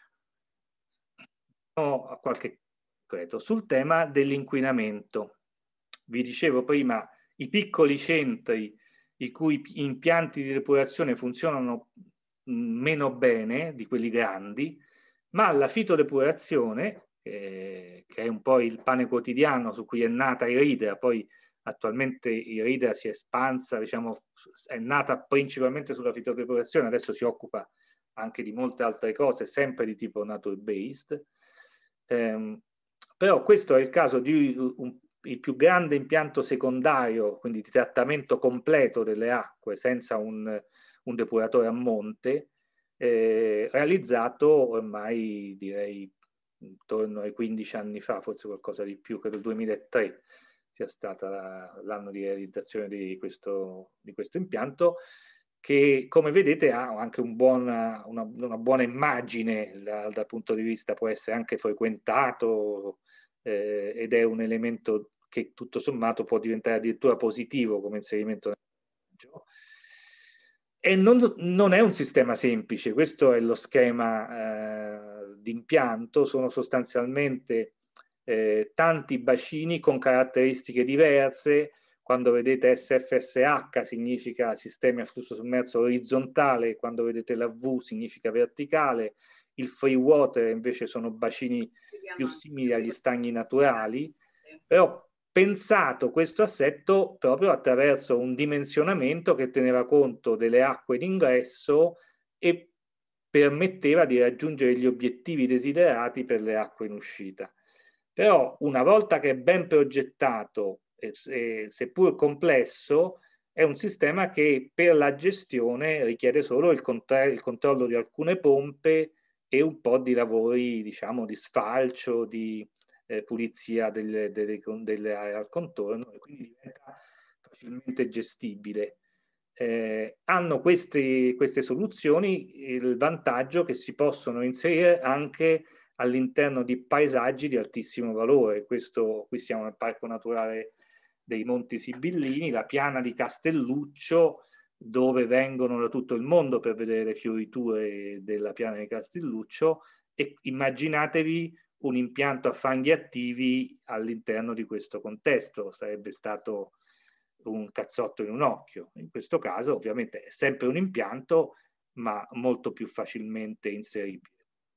Ho a qualche concreto sul tema dell'inquinamento. Vi dicevo prima, i piccoli centri i cui impianti di depurazione funzionano meno bene di quelli grandi, ma la fitodepurazione, eh, che è un po' il pane quotidiano su cui è nata Iridra, poi attualmente Iridra si è espansa, diciamo, è nata principalmente sulla fitodepurazione, adesso si occupa anche di molte altre cose, sempre di tipo nature-based. Eh, però questo è il caso di un, il più grande impianto secondario, quindi di trattamento completo delle acque senza un, un depuratore a monte, eh, realizzato ormai direi intorno ai quindici anni fa, forse qualcosa di più, credo il duemilatré sia stata l'anno di realizzazione di questo, di questo impianto, che come vedete ha anche un buona, una, una buona immagine da, dal punto di vista, può essere anche frequentato eh, ed è un elemento che tutto sommato può diventare addirittura positivo come inserimento nel viaggio. E non, non è un sistema semplice, questo è lo schema eh, di impianto, sono sostanzialmente eh, tanti bacini con caratteristiche diverse. Quando vedete S F S H significa sistemi a flusso sommerso orizzontale, quando vedete la V significa verticale, il free water invece sono bacini più simili agli stagni naturali, però pensato questo assetto proprio attraverso un dimensionamento che teneva conto delle acque d'ingresso e permetteva di raggiungere gli obiettivi desiderati per le acque in uscita. Però una volta che è ben progettato, e, e, seppur complesso, è un sistema che per la gestione richiede solo il, il controllo di alcune pompe e un po' di lavori, diciamo, di sfalcio, di eh, pulizia delle, delle, delle aree al contorno, e quindi diventa facilmente gestibile. Eh, hanno questi, queste soluzioni il vantaggio che si possono inserire anche all'interno di paesaggi di altissimo valore. Questo, qui siamo nel Parco Naturale dei Monti Sibillini, la piana di Castelluccio, dove vengono da tutto il mondo per vedere le fioriture della piana di Castelluccio, e immaginatevi un impianto a fanghi attivi all'interno di questo contesto. Sarebbe stato un cazzotto in un occhio. In questo caso ovviamente è sempre un impianto, ma molto più facilmente inseribile.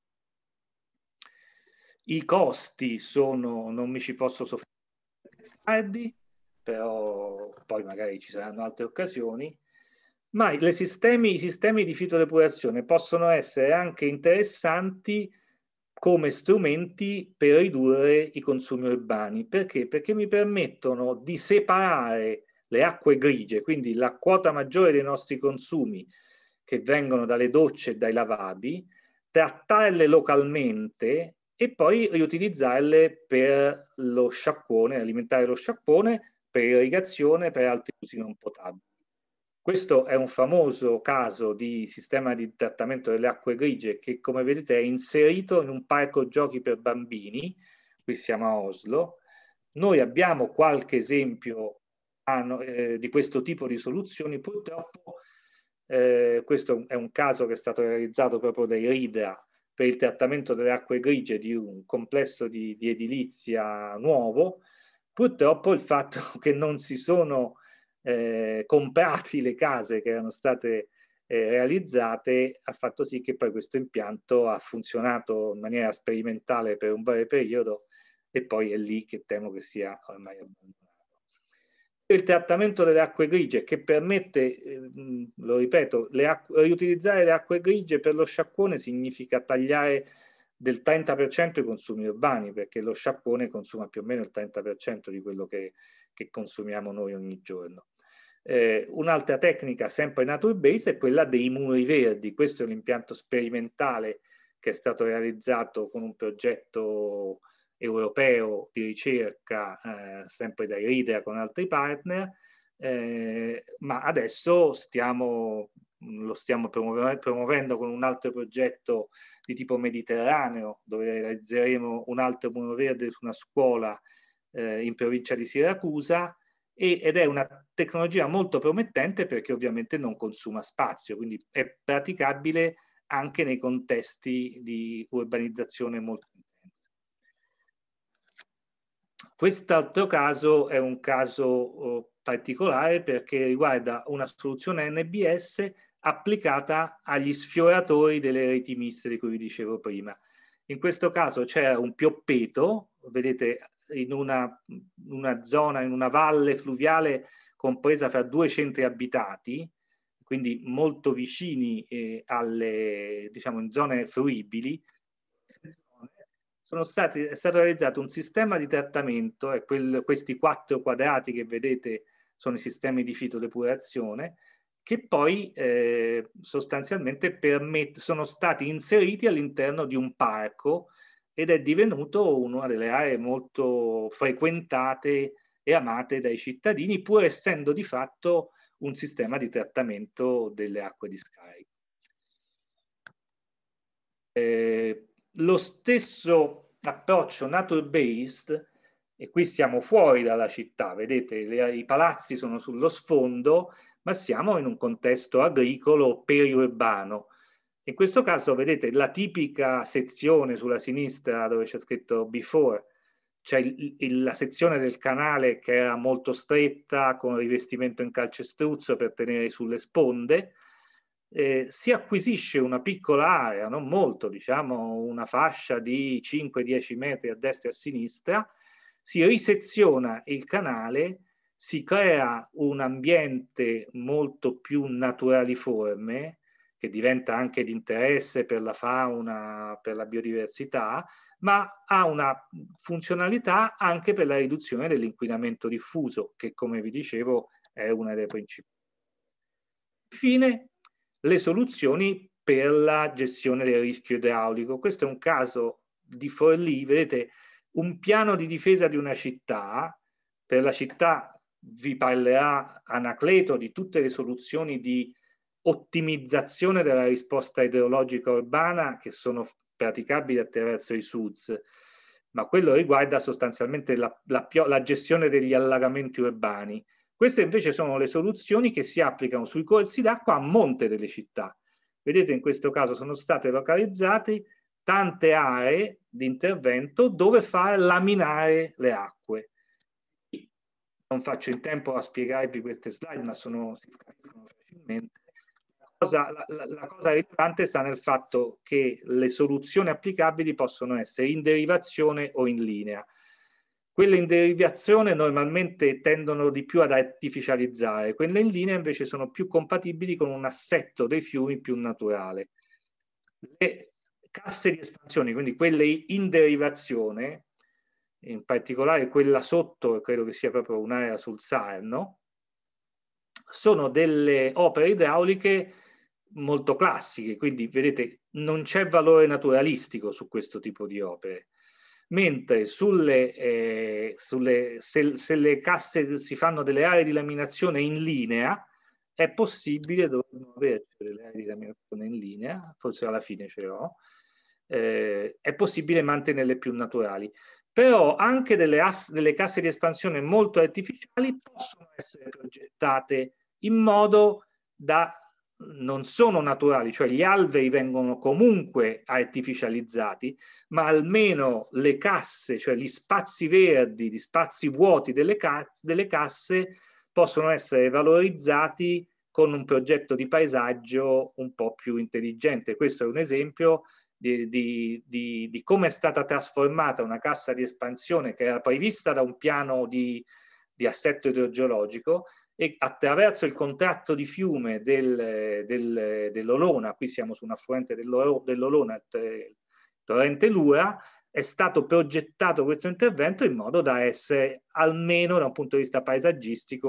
I costi sono, non mi ci posso soffermare, però poi magari ci saranno altre occasioni, ma le sistemi, i sistemi di fitodepurazione possono essere anche interessanti come strumenti per ridurre i consumi urbani. Perché? Perché mi permettono di separare le acque grigie, quindi la quota maggiore dei nostri consumi che vengono dalle docce e dai lavabili, trattarle localmente e poi riutilizzarle per lo sciacquone, alimentare lo sciacquone, per irrigazione, per altri usi non potabili. Questo è un famoso caso di sistema di trattamento delle acque grigie che, come vedete, è inserito in un parco giochi per bambini. Qui siamo a Oslo. Noi abbiamo qualche esempio eh, di questo tipo di soluzioni. Purtroppo eh, questo è un caso che è stato realizzato proprio da Iridra per il trattamento delle acque grigie di un complesso di, di edilizia nuovo. Purtroppo il fatto che non si sono eh, comprati le case che erano state eh, realizzate ha fatto sì che poi questo impianto ha funzionato in maniera sperimentale per un breve periodo e poi è lì che temo che sia ormai abbandonato. Il trattamento delle acque grigie che permette, eh, lo ripeto, le acque, riutilizzare le acque grigie per lo sciacquone significa tagliare del trenta per cento i consumi urbani, perché lo sciacquone consuma più o meno il trenta per cento di quello che, che consumiamo noi ogni giorno. Eh, un'altra tecnica sempre nature-based è quella dei muri verdi. Questo è un impianto sperimentale che è stato realizzato con un progetto europeo di ricerca, eh, sempre dai RIDEA con altri partner, eh, ma adesso stiamo, lo stiamo promuovendo con un altro progetto di tipo mediterraneo, dove realizzeremo un altro muro verde su una scuola eh, in provincia di Siracusa, e, ed è una tecnologia molto promettente perché ovviamente non consuma spazio, quindi è praticabile anche nei contesti di urbanizzazione molto intensa. Quest'altro caso è un caso oh, particolare perché riguarda una soluzione N B S applicata agli sfioratori delle reti miste di cui vi dicevo prima. In questo caso c'era un pioppeto, vedete, in una, una zona, in una valle fluviale compresa fra due centri abitati, quindi molto vicini eh, alle, diciamo, in zone fruibili. Sono stati, è stato realizzato un sistema di trattamento, e quel, questi quattro quadrati che vedete sono i sistemi di fitodepurazione, che poi eh, sostanzialmente permette, sono stati inseriti all'interno di un parco ed è divenuto una delle aree molto frequentate e amate dai cittadini, pur essendo di fatto un sistema di trattamento delle acque di scarico. Eh, lo stesso approccio nature-based, e qui siamo fuori dalla città, vedete, le, i palazzi sono sullo sfondo, ma siamo in un contesto agricolo periurbano. In questo caso, vedete, la tipica sezione sulla sinistra dove c'è scritto before, cioè la sezione del canale che era molto stretta con rivestimento in calcestruzzo per tenere sulle sponde. Eh, si acquisisce una piccola area, non molto, diciamo una fascia di cinque dieci metri a destra e a sinistra, si riseziona il canale, si crea un ambiente molto più naturaliforme, che diventa anche di interesse per la fauna, per la biodiversità, ma ha una funzionalità anche per la riduzione dell'inquinamento diffuso, che come vi dicevo è una delle principali. Infine, le soluzioni per la gestione del rischio idraulico. Questo è un caso di Forlì, vedete, un piano di difesa di una città. Per la città vi parlerà Anacleto di tutte le soluzioni di ottimizzazione della risposta idrologica urbana che sono praticabili attraverso i S U Z, ma quello riguarda sostanzialmente la, la, la gestione degli allagamenti urbani. Queste invece sono le soluzioni che si applicano sui corsi d'acqua a monte delle città. Vedete, in questo caso sono state localizzate tante aree di intervento dove far laminare le acque. Non faccio in tempo a spiegarvi queste slide, ma sono, si capiscono facilmente. La cosa, la, la, la cosa rilevante sta nel fatto che le soluzioni applicabili possono essere in derivazione o in linea. Quelle in derivazione normalmente tendono di più ad artificializzare, quelle in linea invece sono più compatibili con un assetto dei fiumi più naturale. Le casse di espansione, quindi quelle in derivazione, in particolare quella sotto, credo che sia proprio un'area sul Sarno, sono delle opere idrauliche molto classiche, quindi vedete non c'è valore naturalistico su questo tipo di opere. Mentre sulle, eh, sulle, se, se le casse si fanno delle aree di laminazione in linea, è possibile, dovremmo avere delle aree di laminazione in linea, forse alla fine ce l'ho, eh, è possibile mantenerle più naturali. Però anche delle, as, delle casse di espansione molto artificiali possono essere progettate in modo da non sono naturali, cioè gli alvei vengono comunque artificializzati, ma almeno le casse, cioè gli spazi verdi, gli spazi vuoti delle, ca delle casse possono essere valorizzati con un progetto di paesaggio un po' più intelligente. Questo è un esempio di, di, di, di come è stata trasformata una cassa di espansione che era prevista da un piano di, di assetto idrogeologico, e attraverso il contratto di fiume del, del, dell'Olona, qui siamo su un affluente dell'Olona, il torrente Lura, è stato progettato questo intervento in modo da essere almeno da un punto di vista paesaggistico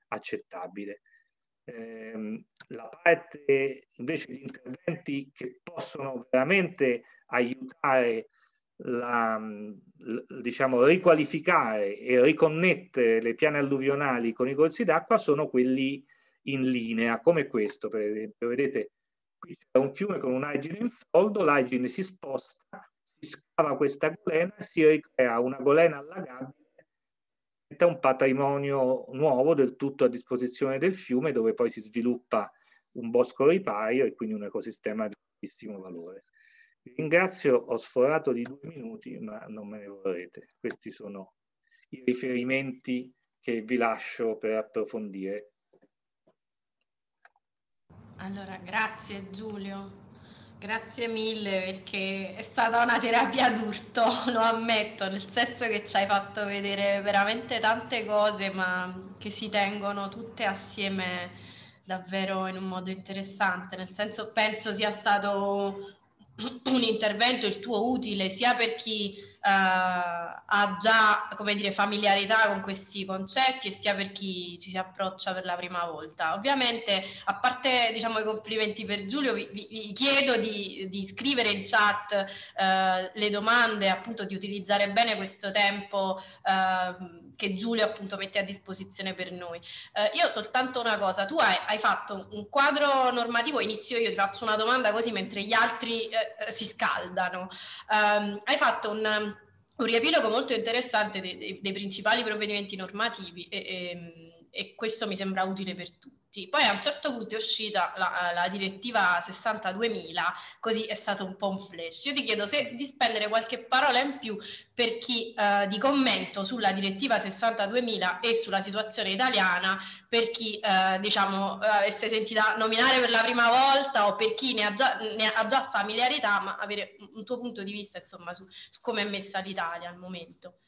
accettabile. Eh, la parte invece di interventi che possono veramente aiutare la, diciamo, riqualificare e riconnettere le piane alluvionali con i corsi d'acqua sono quelli in linea, come questo per esempio. Vedete, qui c'è un fiume con un'argine in foldo, l'argine si sposta, si scava questa golena, si ricrea una golena allagabile, è un patrimonio nuovo del tutto a disposizione del fiume, dove poi si sviluppa un bosco ripario e quindi un ecosistema di altissimo valore. Vi ringrazio, ho sforato di due minuti, ma non me ne vorrete. Questi sono i riferimenti che vi lascio per approfondire. Allora, grazie Giulio. Grazie mille, perché è stata una terapia d'urto, lo ammetto, nel senso che ci hai fatto vedere veramente tante cose, ma che si tengono tutte assieme davvero in un modo interessante. Nel senso, penso sia stato un intervento, il tuo, utile sia per chi uh, ha già, come dire, familiarità con questi concetti e sia per chi ci si approccia per la prima volta. Ovviamente, a parte, diciamo, i complimenti per Giulio, vi, vi, vi chiedo di, di scrivere in chat uh, le domande, appunto di utilizzare bene questo tempo uh, che Giulio appunto mette a disposizione per noi. Uh, io soltanto una cosa, tu hai, hai fatto un quadro normativo, inizio io, ti faccio una domanda così mentre gli altri eh, si scaldano. Um, hai fatto un, un riepilogo molto interessante dei, dei, dei principali provvedimenti normativi e, e, e questo mi sembra utile per tutti. Poi a un certo punto è uscita la, la direttiva sessantaduemila, così è stato un po' un flash. Io ti chiedo se di spendere qualche parola in più per chi eh, di commento sulla direttiva sessantaduemila e sulla situazione italiana, per chi eh, diciamo avesse sentita nominare per la prima volta o per chi ne ha già, ne ha già familiarità, ma avere un tuo punto di vista insomma su, su come è messa l'Italia al momento.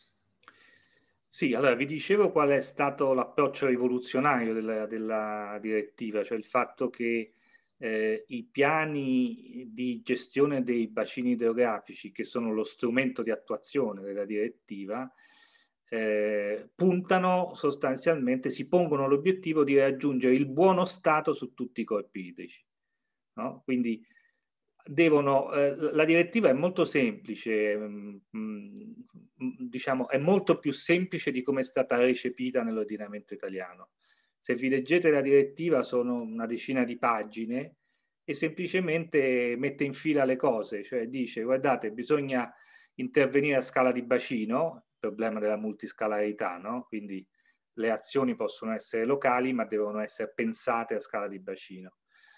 Sì, allora vi dicevo qual è stato l'approccio rivoluzionario della, della direttiva, cioè il fatto che eh, i piani di gestione dei bacini idrografici, che sono lo strumento di attuazione della direttiva, eh, puntano sostanzialmente, si pongono l'obiettivo di raggiungere il buono stato su tutti i corpi idrici, no? Quindi devono, eh, la direttiva è molto semplice, mh, diciamo, è molto più semplice di come è stata recepita nell'ordinamento italiano. Se vi leggete la direttiva sono una decina di pagine e semplicemente mette in fila le cose, cioè dice guardate bisogna intervenire a scala di bacino, il problema della multiscalarità, no? Quindi le azioni possono essere locali ma devono essere pensate a scala di bacino.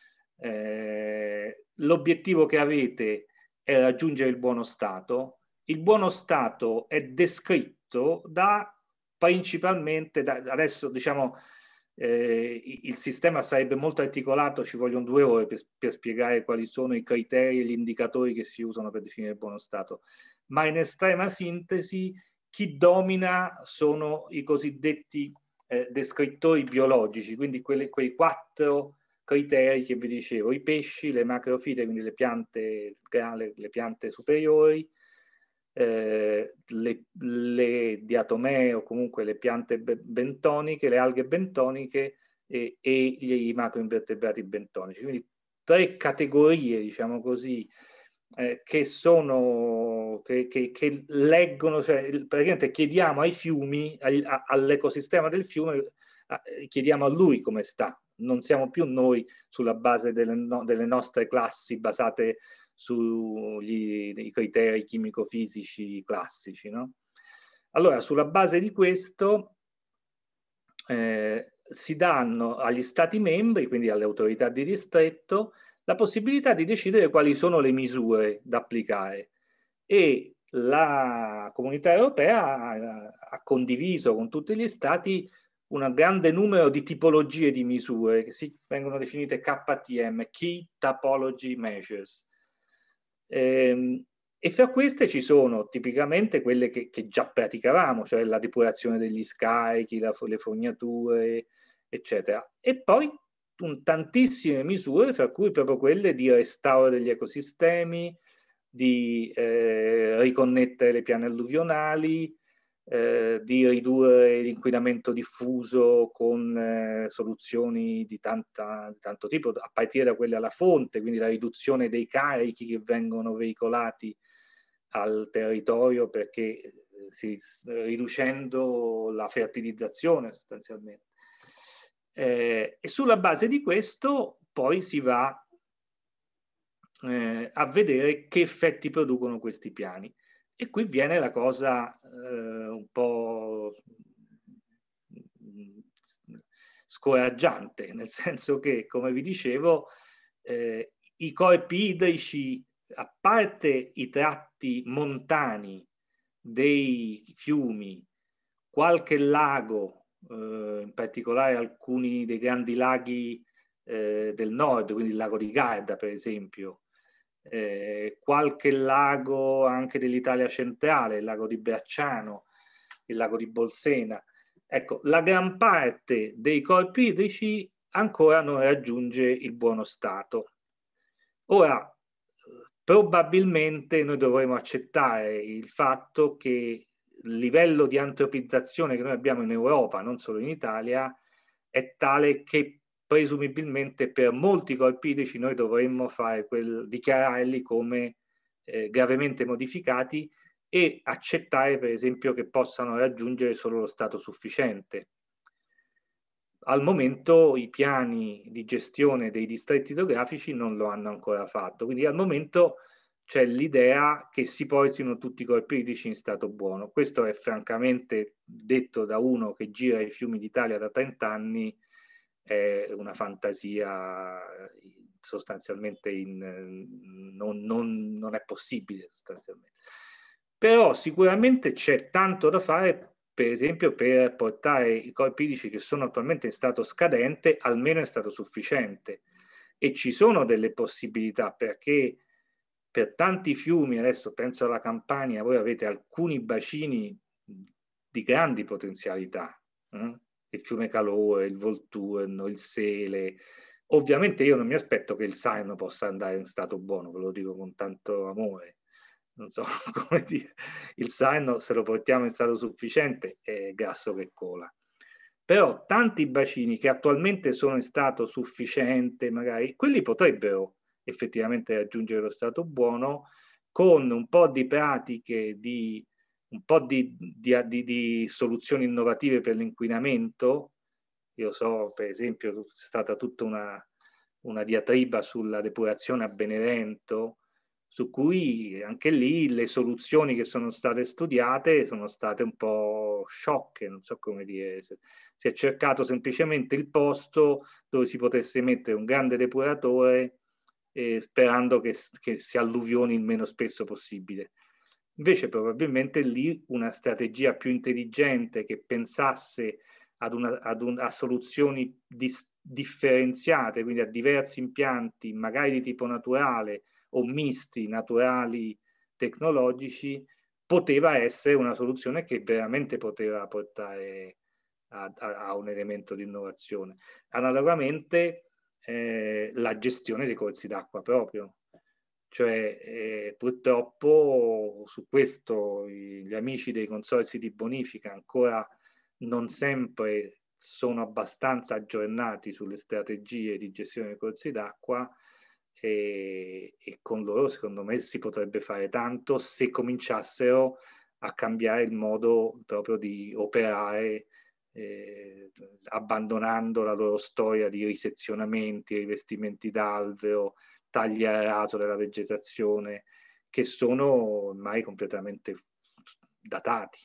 Eh, l'obiettivo che avete è raggiungere il buono stato. Il buono stato è descritto da principalmente, da, adesso diciamo eh, il sistema sarebbe molto articolato, ci vogliono due ore per, per spiegare quali sono i criteri e gli indicatori che si usano per definire il buono stato, ma in estrema sintesi chi domina sono i cosiddetti eh, descrittori biologici, quindi quelle, quei quattro criteri che vi dicevo, i pesci, le macrofite, quindi le piante, le, le piante superiori, eh, le, le diatomee o comunque le piante bentoniche, le alghe bentoniche e, e gli macroinvertebrati bentonici. Quindi tre categorie, diciamo così, eh, che sono, che, che, che leggono, cioè praticamente chiediamo ai fiumi, all'ecosistema del fiume, chiediamo a lui come sta. Non siamo più noi sulla base delle, no, delle nostre classi basate sui criteri chimico-fisici classici, no? Allora, sulla base di questo eh, si danno agli Stati membri, quindi alle autorità di distretto, la possibilità di decidere quali sono le misure da applicare. E la Comunità Europea ha, ha condiviso con tutti gli Stati un grande numero di tipologie di misure che si vengono definite K T M, Key Typology Measures. Ehm, e fra queste ci sono tipicamente quelle che, che già praticavamo, cioè la depurazione degli scarichi, la, le fognature, eccetera. E poi un, tantissime misure, fra cui proprio quelle di restauro degli ecosistemi, di eh, riconnettere le piane alluvionali, eh, di ridurre l'inquinamento diffuso con eh, soluzioni di, tanta, di tanto tipo, a partire da quelle alla fonte, quindi la riduzione dei carichi che vengono veicolati al territorio, perché si, riducendo la fertilizzazione sostanzialmente. Eh, e sulla base di questo poi si va eh, a vedere che effetti producono questi piani. E qui viene la cosa eh, un po' scoraggiante, nel senso che, come vi dicevo, eh, i corpi idrici, a parte i tratti montani dei fiumi, qualche lago, eh, in particolare alcuni dei grandi laghi eh, del nord, quindi il lago di Garda per esempio, eh, qualche lago anche dell'Italia centrale, il lago di Bracciano, il lago di Bolsena. Ecco, la gran parte dei corpi idrici ancora non raggiunge il buono stato. Ora, probabilmente noi dovremo accettare il fatto che il livello di antropizzazione che noi abbiamo in Europa, non solo in Italia, è tale che presumibilmente per molti corpi idrici noi dovremmo fare quel, dichiararli come eh, gravemente modificati e accettare per esempio che possano raggiungere solo lo stato sufficiente. Al momento i piani di gestione dei distretti idrografici non lo hanno ancora fatto, quindi al momento c'è l'idea che si portino tutti i corpi idrici in stato buono. Questo è francamente, detto da uno che gira i fiumi d'Italia da trent'anni, è una fantasia sostanzialmente in, non, non, non è possibile sostanzialmente. Però sicuramente c'è tanto da fare, per esempio per portare i corpi idrici che sono attualmente in stato scadente almeno in stato sufficiente, e ci sono delle possibilità, perché per tanti fiumi, adesso penso alla Campania, voi avete alcuni bacini di grandi potenzialità, eh? Il fiume Calore, il Volturno, il Sele. Ovviamente io non mi aspetto che il Sarno possa andare in stato buono, ve lo dico con tanto amore, non so come dire. Il Sarno, se lo portiamo in stato sufficiente, è grasso che cola. Però tanti bacini che attualmente sono in stato sufficiente, magari, quelli potrebbero effettivamente raggiungere lo stato buono con un po' di pratiche, di, un po' di, di, di, di soluzioni innovative per l'inquinamento. Io so, per esempio, c'è stata tutta una, una diatriba sulla depurazione a Benevento, su cui anche lì le soluzioni che sono state studiate sono state un po' sciocche, non so come dire. Si è cercato semplicemente il posto dove si potesse mettere un grande depuratore eh, sperando che, che si alluvioni il meno spesso possibile. Invece probabilmente lì una strategia più intelligente che pensasse ad una, ad un, a soluzioni dis, differenziate, quindi a diversi impianti, magari di tipo naturale o misti, naturali, tecnologici, poteva essere una soluzione che veramente poteva portare a, a, a un elemento di innovazione. Analogamente eh, la gestione dei corsi d'acqua proprio. Cioè, eh, purtroppo su questo gli amici dei consorzi di bonifica ancora non sempre sono abbastanza aggiornati sulle strategie di gestione dei corsi d'acqua, e, e con loro secondo me si potrebbe fare tanto se cominciassero a cambiare il modo proprio di operare, eh, abbandonando la loro storia di risezionamenti, rivestimenti d'alveo, tagli a raso della vegetazione, che sono ormai completamente datati.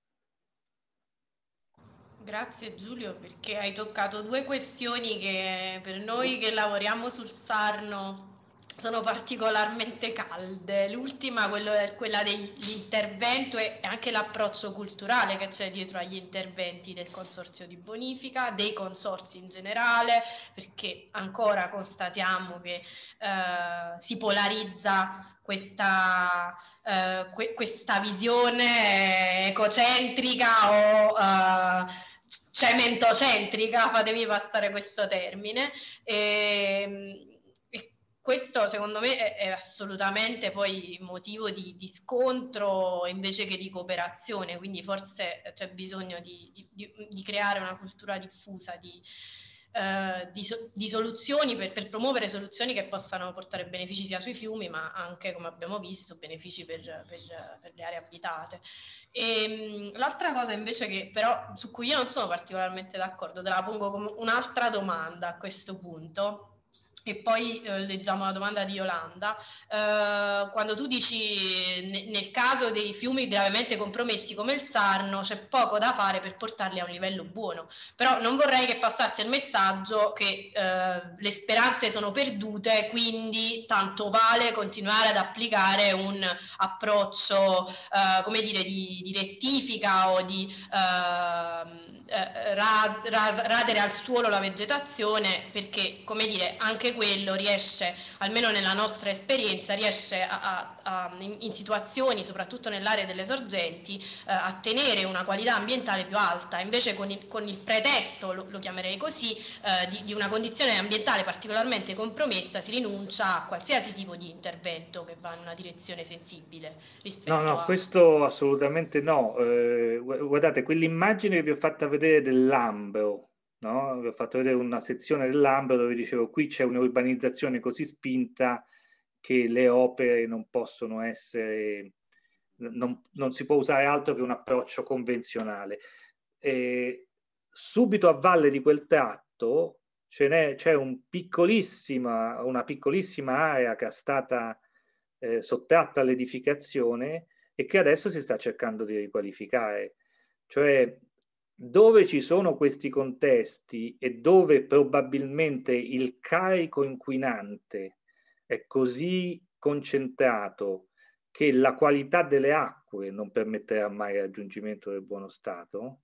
Grazie Giulio, perché hai toccato due questioni che per noi che lavoriamo sul Sarno sono particolarmente calde. L'ultima, quella dell'intervento e anche l'approccio culturale che c'è dietro agli interventi del consorzio di bonifica, dei consorzi in generale, perché ancora constatiamo che eh, si polarizza questa, eh, que- questa visione ecocentrica o eh, cementocentrica, fatemi passare questo termine. E, questo secondo me è, è assolutamente poi motivo di, di scontro invece che di cooperazione, quindi forse c'è bisogno di, di, di creare una cultura diffusa di, eh, di, di soluzioni per, per promuovere soluzioni che possano portare benefici sia sui fiumi ma anche, come abbiamo visto, benefici per, per, per le aree abitate. E l'altra cosa invece che però su cui io non sono particolarmente d'accordo, te la pongo come un'altra domanda a questo punto, e poi eh, leggiamo la domanda di Yolanda. Eh, quando tu dici ne, nel caso dei fiumi gravemente compromessi come il Sarno c'è poco da fare per portarli a un livello buono, però non vorrei che passasse il messaggio che eh, le speranze sono perdute, quindi tanto vale continuare ad applicare un approccio eh, come dire di, di rettifica o di eh, eh, ras, ras, radere al suolo la vegetazione, perché come dire anche quello riesce, almeno nella nostra esperienza, riesce a, a, a, in, in situazioni soprattutto nell'area delle sorgenti eh, a tenere una qualità ambientale più alta. Invece con il, con il pretesto, lo, lo chiamerei così, eh, di, di una condizione ambientale particolarmente compromessa si rinuncia a qualsiasi tipo di intervento che va in una direzione sensibile rispetto No, no, a... questo assolutamente no. Eh, gu- guardate, quell'immagine che vi ho fatto vedere del Lambro, no? Vi ho fatto vedere una sezione del Lambro dove dicevo qui c'è un'urbanizzazione così spinta che le opere non possono essere, non, non si può usare altro che un approccio convenzionale. E subito a valle di quel tratto ce n'è, c'è un piccolissima, una piccolissima area che è stata eh, sottratta all'edificazione e che adesso si sta cercando di riqualificare. Cioè, dove ci sono questi contesti e dove probabilmente il carico inquinante è così concentrato che la qualità delle acque non permetterà mai il raggiungimento del buono stato,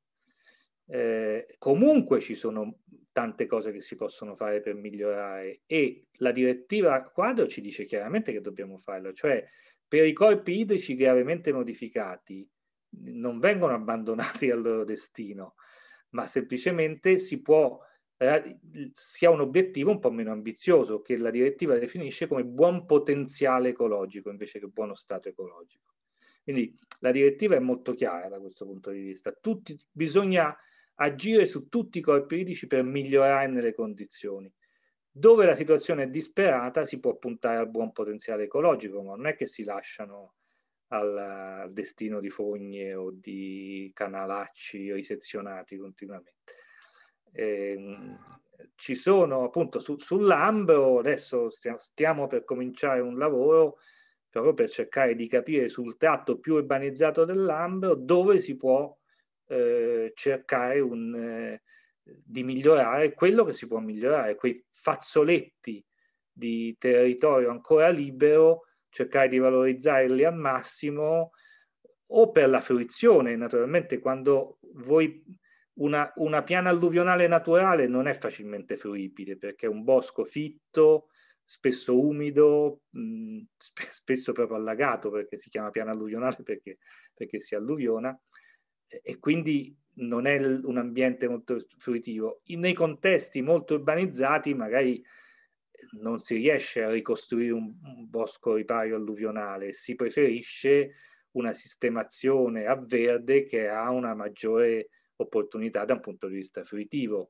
eh, comunque ci sono tante cose che si possono fare per migliorare e la direttiva quadro ci dice chiaramente che dobbiamo farlo, cioè per i corpi idrici gravemente modificati non vengono abbandonati al loro destino, ma semplicemente si può eh, si ha un obiettivo un po' meno ambizioso che la direttiva definisce come buon potenziale ecologico invece che buono stato ecologico. Quindi la direttiva è molto chiara da questo punto di vista. Tutti, bisogna agire su tutti i corpi idrici per migliorarne le condizioni. Dove la situazione è disperata si può puntare al buon potenziale ecologico, ma non è che si lasciano al, al destino di fogne o di canalacci risezionati continuamente. Eh, ci sono appunto su, sull'Ambro, adesso stiamo, stiamo per cominciare un lavoro proprio per cercare di capire sul tratto più urbanizzato dell'Ambro dove si può eh, cercare un, eh, di migliorare quello che si può migliorare, quei fazzoletti di territorio ancora libero, cercare di valorizzarli al massimo o per la fruizione. Naturalmente quando voi una, una piana alluvionale naturale non è facilmente fruibile perché è un bosco fitto, spesso umido, mh, sp- spesso proprio allagato perché si chiama piana alluvionale perché, perché si alluviona e, e quindi non è l- un ambiente molto fruitivo. In, nei contesti molto urbanizzati magari non si riesce a ricostruire un, un bosco ripario alluvionale, si preferisce una sistemazione a verde che ha una maggiore opportunità da un punto di vista fruitivo,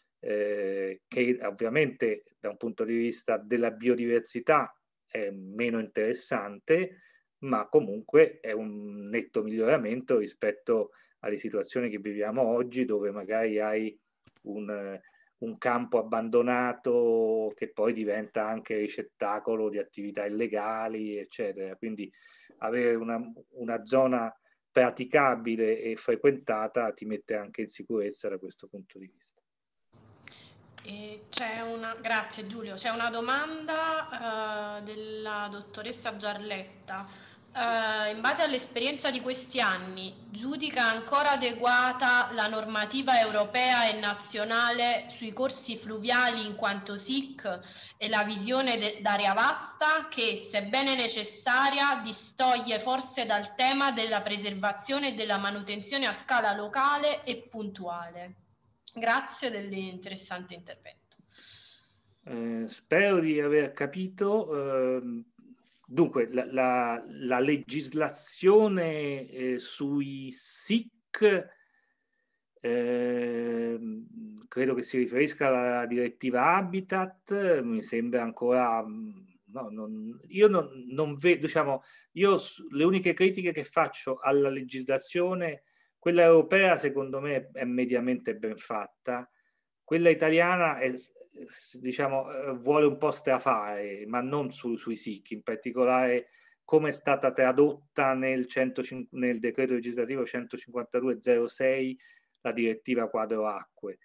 eh, che ovviamente da un punto di vista della biodiversità è meno interessante, ma comunque è un netto miglioramento rispetto alle situazioni che viviamo oggi, dove magari hai un, un campo abbandonato che poi diventa anche ricettacolo di attività illegali, eccetera. Quindi avere una, una zona praticabile e frequentata ti mette anche in sicurezza da questo punto di vista. E c'è una, grazie Giulio, c'è una domanda uh, della dottoressa Giarletta. Uh, in base all'esperienza di questi anni, giudica ancora adeguata la normativa europea e nazionale sui corsi fluviali in quanto S I C e la visione d'area vasta che, sebbene necessaria, distoglie forse dal tema della preservazione e della manutenzione a scala locale e puntuale? Grazie dell'interessante intervento. Eh, spero di aver capito. Eh, dunque, la, la, la legislazione eh, sui SIC eh, credo che si riferisca alla direttiva Habitat, mi sembra ancora... No, non, io non, non vedo, diciamo, io le uniche critiche che faccio alla legislazione, quella europea secondo me è mediamente ben fatta, quella italiana è, diciamo, vuole un po' strafare, ma non su, sui SIC, in particolare come è stata tradotta nel, centocinque, nel decreto legislativo centocinquantadue zero sei la direttiva quadro acque,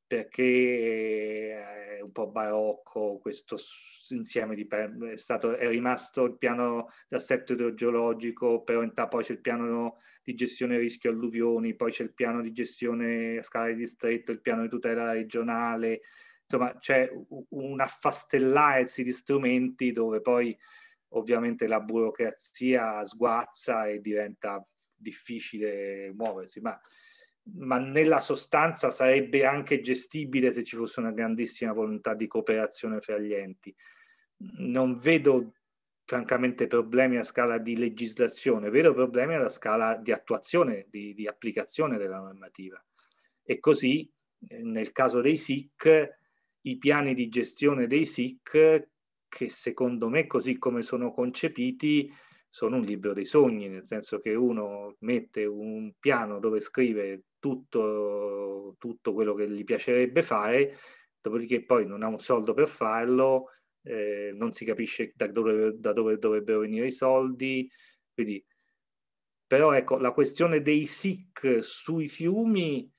perché è un po' barocco questo insieme di è stato è rimasto il piano d'assetto idrogeologico, però in poi c'è il piano di gestione rischio alluvioni, poi c'è il piano di gestione a scala di distretto, il piano di tutela regionale, insomma c'è un affastellarsi di strumenti dove poi ovviamente la burocrazia sguazza e diventa difficile muoversi, ma ma nella sostanza sarebbe anche gestibile se ci fosse una grandissima volontà di cooperazione fra gli enti. Non vedo francamente problemi a scala di legislazione, vedo problemi alla scala di attuazione, di, di applicazione della normativa. E così, nel caso dei SIC, i piani di gestione dei SIC, che secondo me, così come sono concepiti, sono un libro dei sogni, nel senso che uno mette un piano dove scrive tutto, tutto quello che gli piacerebbe fare, dopodiché poi non ha un soldo per farlo, eh, non si capisce da dove, da dove dovrebbero venire i soldi, quindi però ecco, la questione dei SIC sui fiumi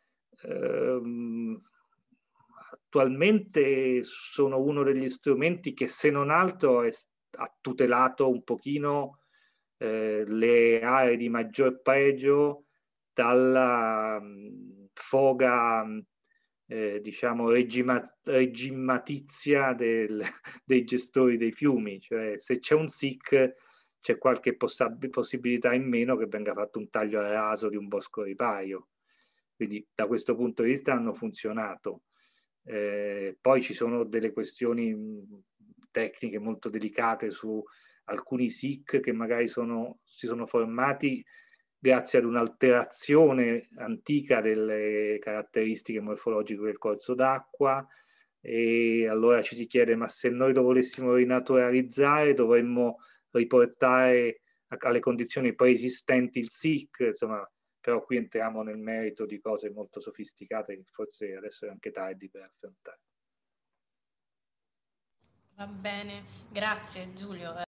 ehm, attualmente sono uno degli strumenti che se non altro è, ha tutelato un pochino eh, le aree di maggior pregio dalla mh, foga eh, diciamo regima, regimatizia del, dei gestori dei fiumi, cioè se c'è un SIC c'è qualche poss- possibilità in meno che venga fatto un taglio a raso di un bosco ripario, quindi da questo punto di vista hanno funzionato. Eh, poi ci sono delle questioni mh, tecniche molto delicate su alcuni SIC che magari sono, si sono formati grazie ad un'alterazione antica delle caratteristiche morfologiche del corso d'acqua, e allora ci si chiede, ma se noi lo volessimo rinaturalizzare dovremmo riportare alle condizioni preesistenti il SIC, insomma, però qui entriamo nel merito di cose molto sofisticate che forse adesso è anche tardi per affrontare. Va bene, grazie Giulio.